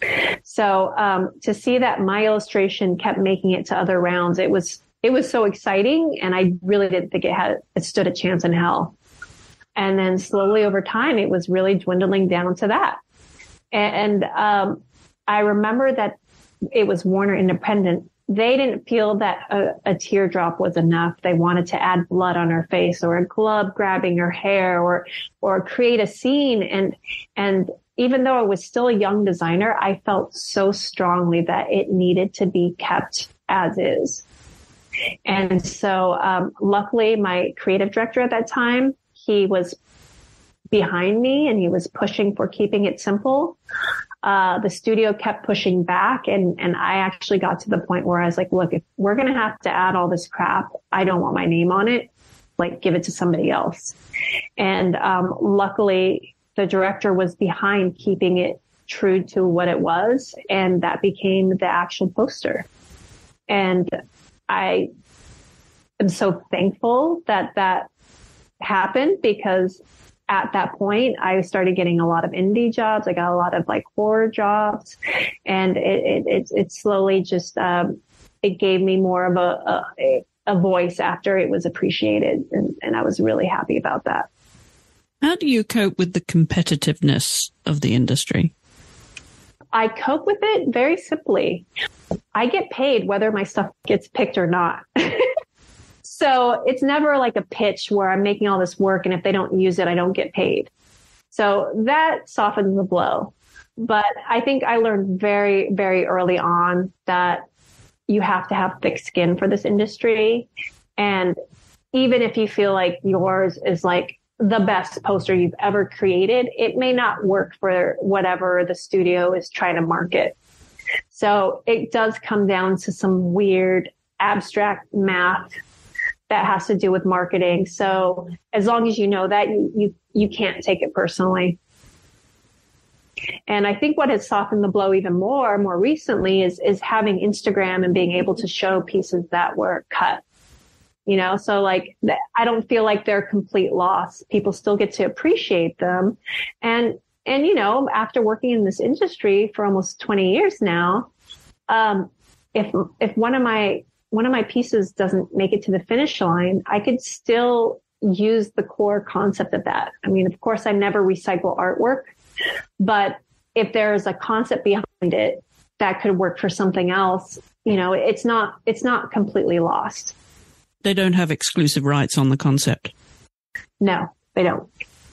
So um, to see that my illustration kept making it to other rounds, it was it was so exciting, and I really didn't think it had it stood a chance in hell. And then slowly over time, it was really dwindling down to that. And um, I remember that it was Warner Independent. They didn't feel that a, a teardrop was enough. They wanted to add blood on her face, or a glove grabbing her hair, or or create a scene. And and even though I was still a young designer, I felt so strongly that it needed to be kept as is. And so um, luckily, my creative director at that time, he was behind me, and he was pushing for keeping it simple. Uh, the studio kept pushing back, and, and I actually got to the point where I was like, look, if we're going to have to add all this crap, I don't want my name on it. Like, give it to somebody else. And, um, luckily the director was behind keeping it true to what it was. And that became the actual poster. And I am so thankful that that happened, because at that point I started getting a lot of indie jobs. I got a lot of like horror jobs, and it, it, it, it slowly just, um, it gave me more of a, a, a voice after it was appreciated. And, and I was really happy about that. How do you cope with the competitiveness of the industry? I cope with it very simply. I get paid whether my stuff gets picked or not. So it's never like a pitch where I'm making all this work, and if they don't use it, I don't get paid. So that softens the blow. But I think I learned very, very early on that you have to have thick skin for this industry. And even if you feel like yours is like the best poster you've ever created, it may not work for whatever the studio is trying to market. So it does come down to some weird abstract math that has to do with marketing. So as long as you know that, you, you, you can't take it personally. And I think what has softened the blow even more, more recently is, is having Instagram and being able to show pieces that were cut. You know, so like, I don't feel like they're a complete loss. People still get to appreciate them. And, and, you know, after working in this industry for almost twenty years now, um, if, if one of my, one of my pieces doesn't make it to the finish line, I could still use the core concept of that. I mean, of course, I never recycle artwork, but if there's a concept behind it that could work for something else, you know, it's not, it's not completely lost. They don't have exclusive rights on the concept. No, they don't.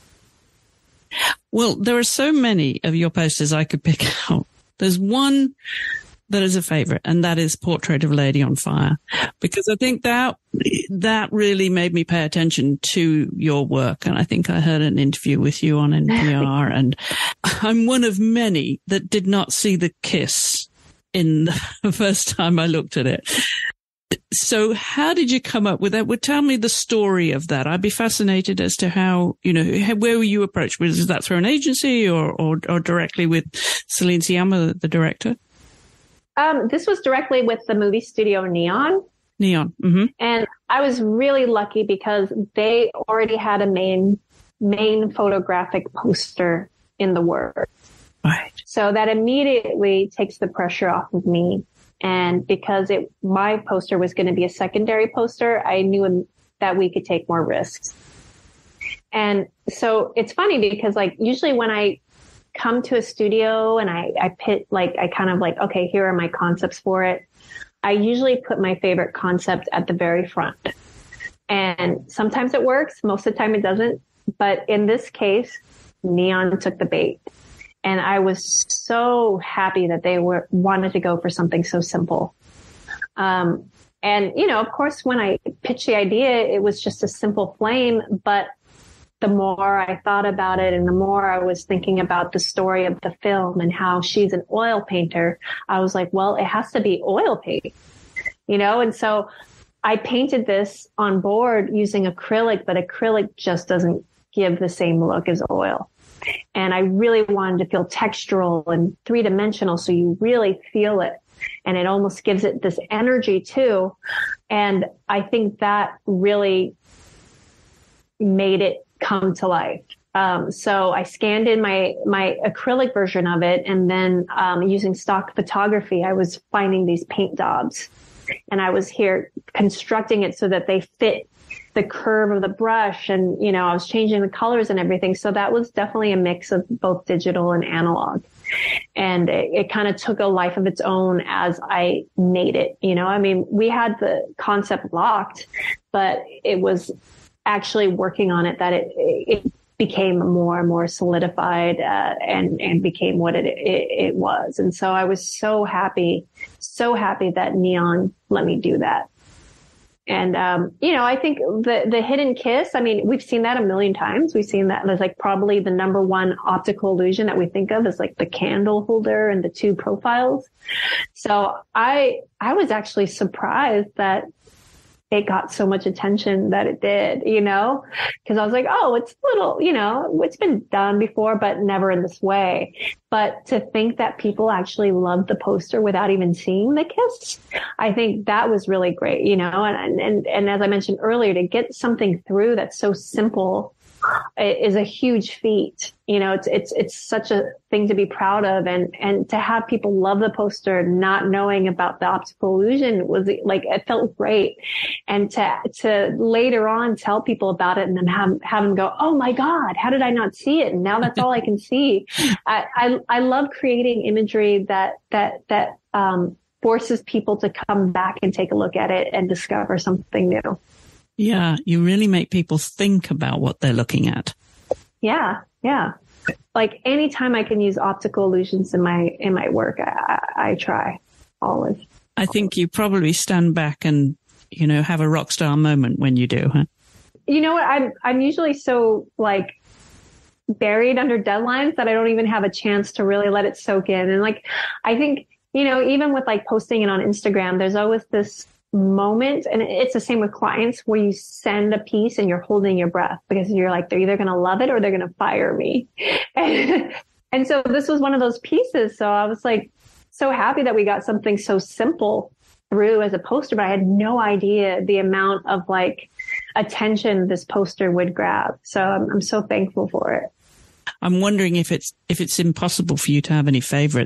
Well, there are so many of your posters I could pick out. There's one that is a favorite, and that is Portrait of a Lady on Fire, because I think that that really made me pay attention to your work. And I think I heard an interview with you on N P R, and I'm one of many that did not see the kiss in the first time I looked at it. So how did you come up with that? Well, tell me the story of that. I'd be fascinated as to how, you know, how, where were you approached? Was that through an agency or, or, or directly with Celine Sciamma, the director? Um, this was directly with the movie studio Neon. Neon. Mm-hmm. And I was really lucky because they already had a main, main photographic poster in the works. Right. So that immediately takes the pressure off of me. And because it, my poster was going to be a secondary poster, I knew that we could take more risks. And so it's funny because like usually when I come to a studio and I, I pit, like, I kind of like, okay, here are my concepts for it. I usually put my favorite concept at the very front. And sometimes it works. Most of the time it doesn't. But in this case, Neon took the bait. And I was so happy that they were wanted to go for something so simple. Um, and, you know, of course, when I pitched the idea, it was just a simple flame. But the more I thought about it and the more I was thinking about the story of the film and how she's an oil painter, I was like, well, it has to be oil paint, you know? And so I painted this on board using acrylic, but acrylic just doesn't give the same look as oil. And I really wanted to feel textural and three dimensional. So you really feel it and it almost gives it this energy too. And I think that really made it come to life. Um, so I scanned in my, my acrylic version of it. And then, um, using stock photography, I was finding these paint daubs and I was here constructing it so that they fit the curve of the brush. And, you know, I was changing the colors and everything. So that was definitely a mix of both digital and analog. And it, it kind of took a life of its own as I made it. You know, I mean, we had the concept locked, but it was actually working on it that it, it became more and more solidified, uh, and, and became what it, it, it was. And so I was so happy, so happy that Neon let me do that. And, um, you know, I think the, the hidden kiss, I mean, we've seen that a million times. We've seen that as like probably the number one optical illusion that we think of is like the candle holder and the two profiles. So I, I was actually surprised that it got so much attention that it did, you know, because I was like, oh, it's little, you know, it's been done before, but never in this way. But to think that people actually loved the poster without even seeing the kiss, I think that was really great, you know, and, and, and as I mentioned earlier, to get something through that's so simple is a huge feat. You know, it's, it's, it's such a thing to be proud of. And, and to have people love the poster, not knowing about the optical illusion was like, it felt great. And to, to later on tell people about it and then have, have them go, oh my God, how did I not see it? And now that's all I can see. I, I, I love creating imagery that, that, that, um, forces people to come back and take a look at it and discover something new. Yeah, you really make people think about what they're looking at. Yeah, yeah. Like anytime I can use optical illusions in my in my work, I, I, I try always. I think you probably stand back and, you know, have a rock star moment when you do, huh? You know what? I'm I'm usually so like buried under deadlines that I don't even have a chance to really let it soak in. And like, I think, you know, even with like posting it on Instagram, there's always this moment, and it's the same with clients, where you send a piece and you're holding your breath because you're like, they're either going to love it or they're going to fire me. And, and so this was one of those pieces. So I was like so happy that we got something so simple through as a poster, but I had no idea the amount of like attention this poster would grab. So I'm, I'm so thankful for it. I'm wondering if it's if it's impossible for you to have any favorites.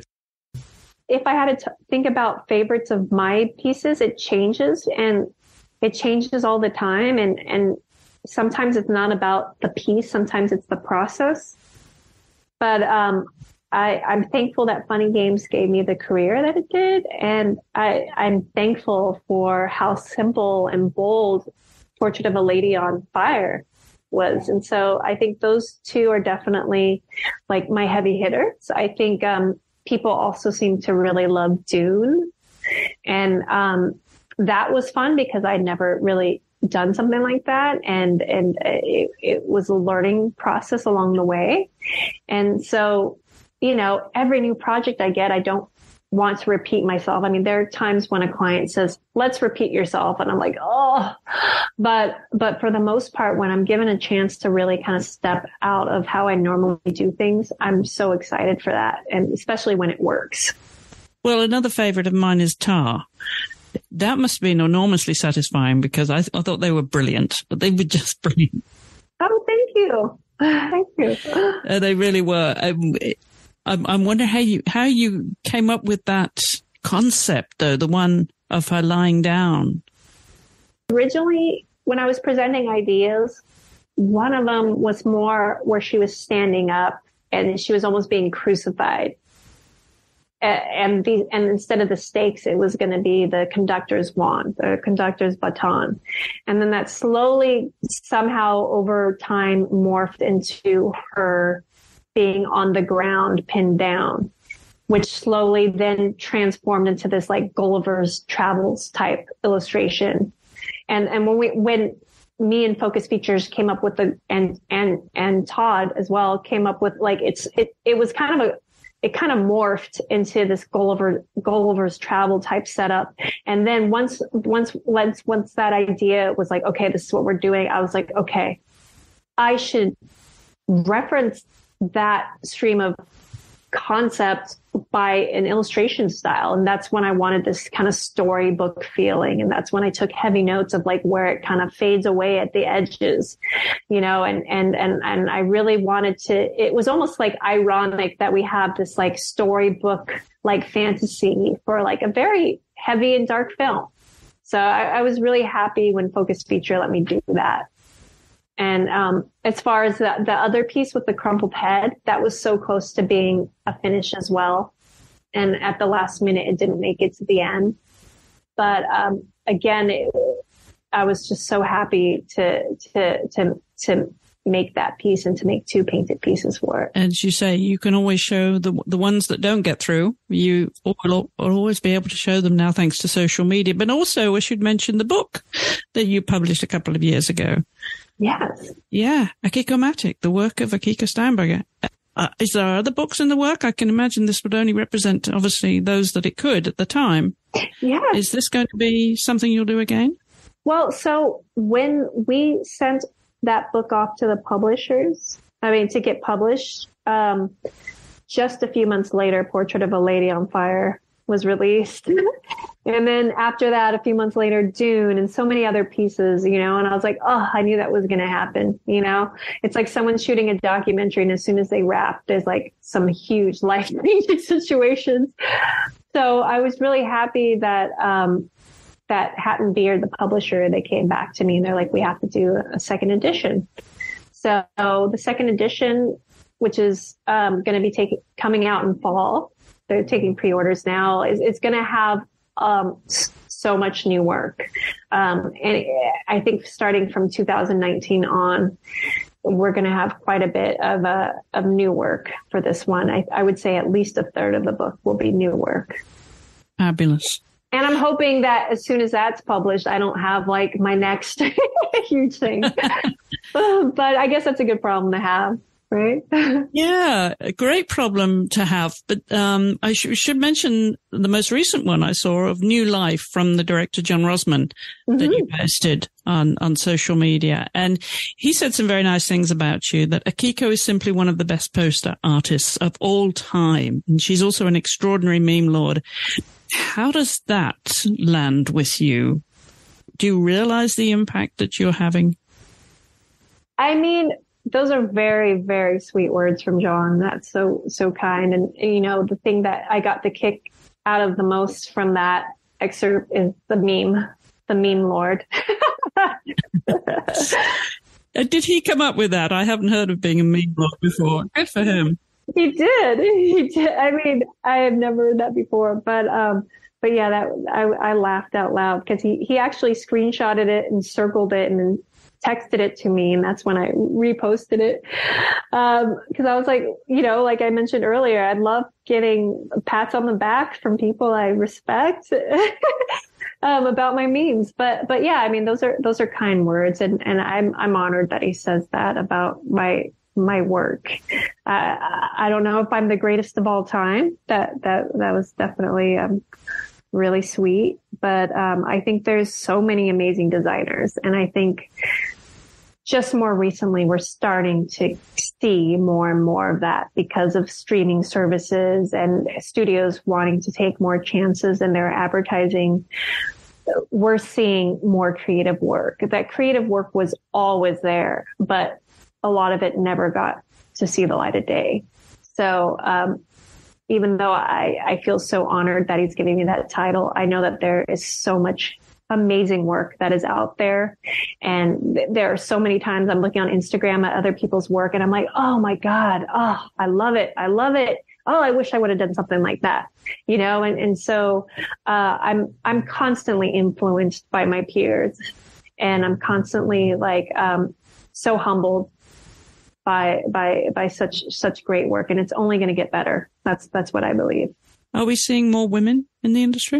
If I had to t- think about favorites of my pieces, it changes, and it changes all the time. And, and sometimes it's not about the piece. Sometimes it's the process. But, um, I, I'm thankful that Funny Games gave me the career that it did. And I, I'm thankful for how simple and bold Portrait of a Lady on Fire was. And so I think those two are definitely like my heavy hitters. I think, um, people also seem to really love Dune. And um, that was fun because I'd never really done something like that. And, and it, it was a learning process along the way. And so, you know, every new project I get, I don't want to repeat myself. I mean, there are times when a client says, let's repeat yourself. And I'm like, oh, but, but for the most part, when I'm given a chance to really kind of step out of how I normally do things, I'm so excited for that. And especially when it works. Well, another favorite of mine is Tar. That must have been enormously satisfying because I, th- I thought they were brilliant, but they were just brilliant. Oh, thank you. Thank you. Uh, they really were. Um, I, I wonder how you how you came up with that concept, though, the one of her lying down. Originally, when I was presenting ideas, one of them was more where she was standing up and she was almost being crucified. And the, and instead of the stakes, it was going to be the conductor's wand, the conductor's baton. And then that slowly, somehow over time, morphed into her being on the ground, pinned down, which slowly then transformed into this like Gulliver's Travels type illustration. And, and when we, when me and Focus Features came up with the, and, and, and Todd as well came up with like, it's, it, it was kind of a, it kind of morphed into this Gulliver, Gulliver's Travel type setup. And then once, once, once, once that idea was like, okay, this is what we're doing, I was like, okay, I should reference that stream of concept by an illustration style. And that's when I wanted this kind of storybook feeling. And that's when I took heavy notes of like where it kind of fades away at the edges, you know, and, and, and, and I really wanted to, it was almost like ironic that we have this like storybook, like fantasy for like a very heavy and dark film. So I, I was really happy when Focus Feature let me do that. And um, as far as the, the other piece with the crumpled head, that was so close to being a finish as well. And at the last minute, it didn't make it to the end. But um, again, it, I was just so happy to to to to make that piece and to make two painted pieces for it. As you say, you can always show the the ones that don't get through. You will, will always be able to show them now thanks to social media. But also, I should mention the book that you published a couple of years ago. Yes. Yeah, Akikomatic, the work of Akiko Stehrenberger. Uh, is there other books in the work? I can imagine this would only represent, obviously, those that it could at the time. Yeah. Is this going to be something you'll do again? Well, so when we sent that book off to the publishers, I mean, to get published, um, just a few months later, Portrait of a Lady on Fire was released. And then after that, a few months later, Dune and so many other pieces, you know, and I was like, oh, I knew that was going to happen. You know, it's like someone shooting a documentary, and as soon as they wrap, there's like some huge life-changing situations. So I was really happy that, um, that Hatton Beard, the publisher, they came back to me and they're like, we have to do a second edition. So the second edition, which is um, going to be taking coming out in fall, they're taking pre-orders now, is it's going to have um, so much new work. Um, and I think starting from two thousand nineteen on, we're going to have quite a bit of uh, of new work for this one. I, I would say at least a third of the book will be new work. Fabulous. And I'm hoping that as soon as that's published, I don't have like my next huge thing. But I guess that's a good problem to have, right? Yeah, a great problem to have. But um, I sh- should mention the most recent one I saw of New Life from the director John Rosman mm-hmm. that you posted on, on social media. And he said some very nice things about you, that Akiko is simply one of the best poster artists of all time. And she's also an extraordinary meme lord. How does that land with you? Do you realize the impact that you're having? I mean, those are very, very sweet words from John. That's so, so kind. And, you know, the thing that I got the kick out of the most from that excerpt is the meme, the meme lord. Did he come up with that? I haven't heard of being a meme lord before. Good for him. He did. He did. I mean, I have never heard that before, but, um, but yeah, that I, I laughed out loud because he, he actually screenshotted it and circled it and then texted it to me. And that's when I reposted it. Um, cause I was like, you know, like I mentioned earlier, I love getting pats on the back from people I respect, um, about my memes. But, but yeah, I mean, those are, those are kind words. And, and I'm, I'm honored that he says that about my, my work. Uh, I don't know if I'm the greatest of all time. That, that, that was definitely, um, really sweet. But, um, I think there's so many amazing designers. And I think just more recently, we're starting to see more and more of that because of streaming services and studios wanting to take more chances in their advertising. We're seeing more creative work. That creative work was always there, but a lot of it never got to see the light of day. So, um, even though I, I feel so honored that he's giving me that title, I know that there is so much amazing work that is out there. And th- there are so many times I'm looking on Instagram at other people's work and I'm like, oh my God, oh, I love it. I love it. Oh, I wish I would have done something like that, you know? And, and so, uh, I'm, I'm constantly influenced by my peers, and I'm constantly like, um, so humbled by, by, by such, such great work. And it's only going to get better. That's, that's what I believe. Are we seeing more women in the industry?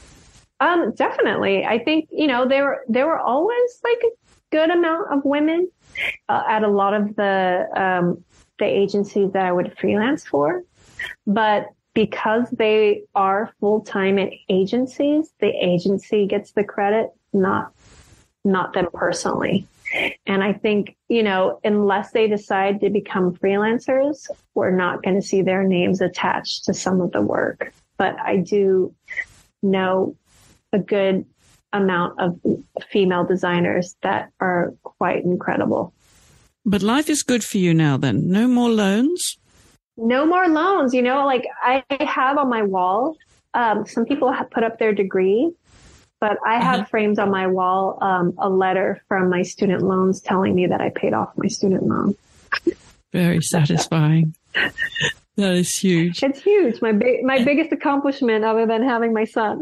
Um, definitely. I think, you know, there were, there were always like a good amount of women uh, at a lot of the, um, the agencies that I would freelance for, but because they are full-time at agencies, the agency gets the credit, not, not them personally. And I think, you know, unless they decide to become freelancers, we're not going to see their names attached to some of the work. But I do know a good amount of female designers that are quite incredible. But life is good for you now then. No more loans? No more loans. You know, like I have on my wall, um, some people have put up their degree. But I have uh-huh. framed on my wall um, a letter from my student loans telling me that I paid off my student loan. Very satisfying. That is huge. It's huge. My big, my biggest accomplishment other than having my son.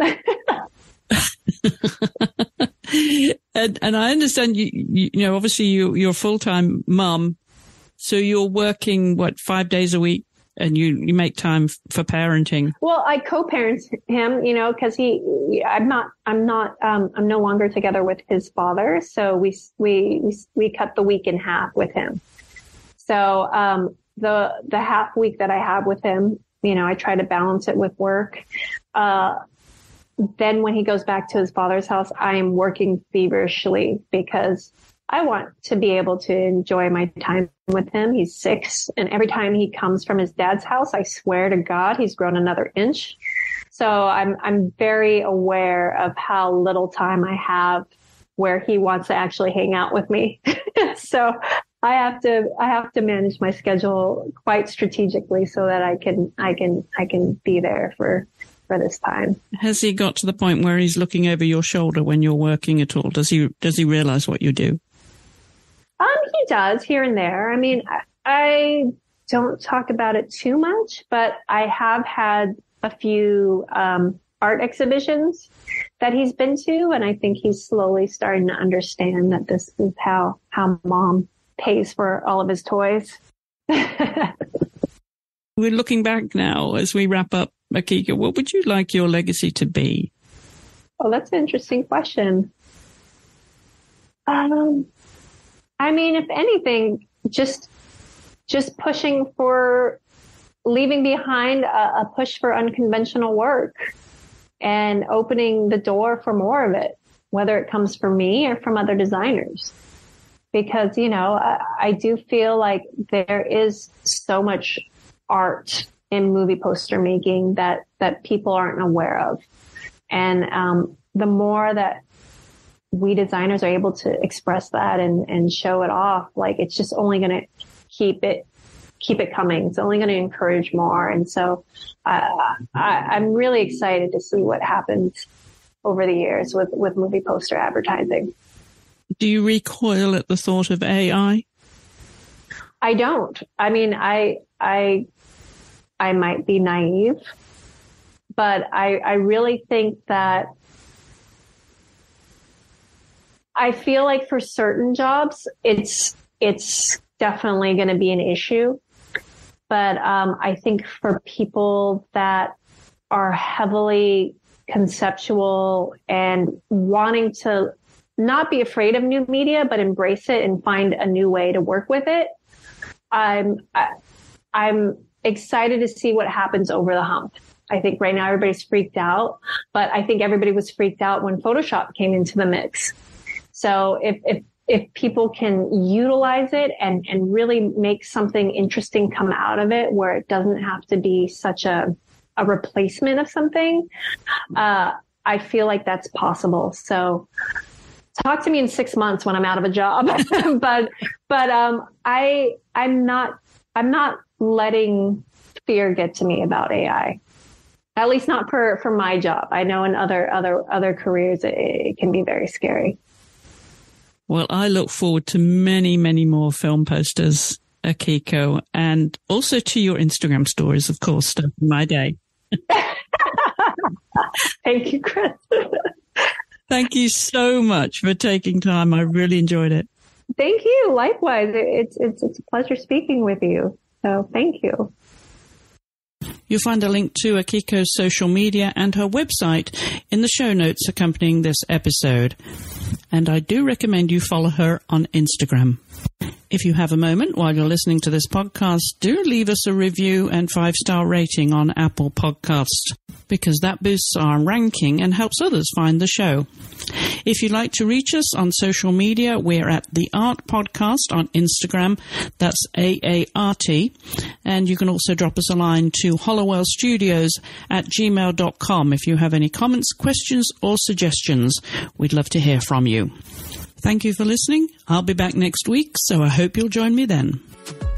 and, and I understand you, you, you know, obviously you, you're a full-time mom. So you're working, what, five days a week? And you, you make time f- for parenting. Well, I co-parent him, you know, cause he, I'm not, I'm not, um, I'm no longer together with his father. So we, we, we, we cut the week in half with him. So, um, the, the half week that I have with him, you know, I try to balance it with work. Uh, then when he goes back to his father's house, I am working feverishly because I want to be able to enjoy my time with him. He's six, and every time he comes from his dad's house, I swear to God, he's grown another inch. So I'm I'm very aware of how little time I have where he wants to actually hang out with me. So I have to I have to manage my schedule quite strategically so that I can I can I can be there for for this time. Has he got to the point where he's looking over your shoulder when you're working at all? Does he does he realize what you do? Um, he does here and there. I mean, I, I don't talk about it too much, but I have had a few um, art exhibitions that he's been to, and I think he's slowly starting to understand that this is how how mom pays for all of his toys. We're looking back now as we wrap up, Akiko. What would you like your legacy to be? Oh, that's an interesting question. Um, I mean, if anything, just just pushing for leaving behind a, a push for unconventional work and opening the door for more of it, whether it comes from me or from other designers. Because, you know, I, I do feel like there is so much art in movie poster making that, that people aren't aware of. And um, the more that we designers are able to express that and, and show it off, like it's just only going to keep it keep it coming. It's only going to encourage more. And so uh, I, I'm really excited to see what happens over the years with, with movie poster advertising. Do you recoil at the thought of A I? I don't. I mean, I, I, I might be naive, but I, I really think that I feel like for certain jobs, it's, it's definitely going to be an issue. But um, I think for people that are heavily conceptual and wanting to not be afraid of new media, but embrace it and find a new way to work with it, I'm I, I'm excited to see what happens over the hump. I think right now everybody's freaked out, but I think everybody was freaked out when Photoshop came into the mix. So if if if people can utilize it and, and really make something interesting come out of it where it doesn't have to be such a, a replacement of something, uh, I feel like that's possible. So talk to me in six months when I'm out of a job. but, but, um, I, I'm not, I'm not letting fear get to me about A I. At least not for, for my job. I know in other, other, other careers, it, it can be very scary. Well, I look forward to many, many more film posters, Akiko, and also to your Instagram stories, of course, starting my day. Thank you, Chris. Thank you so much for taking time. I really enjoyed it. Thank you. Likewise. It's, it's, it's a pleasure speaking with you. So thank you. You'll find a link to Akiko's social media and her website in the show notes accompanying this episode. And I do recommend you follow her on Instagram. If you have a moment while you're listening to this podcast, do leave us a review and five-star rating on Apple Podcasts, because that boosts our ranking and helps others find the show. If you'd like to reach us on social media, we're at The Art Podcast on Instagram. That's A A R T. And you can also drop us a line to Hollowell Studios at gmail dot com if you have any comments, questions, or suggestions. We'd love to hear from you. Thank you for listening. I'll be back next week, so I hope you'll join me then.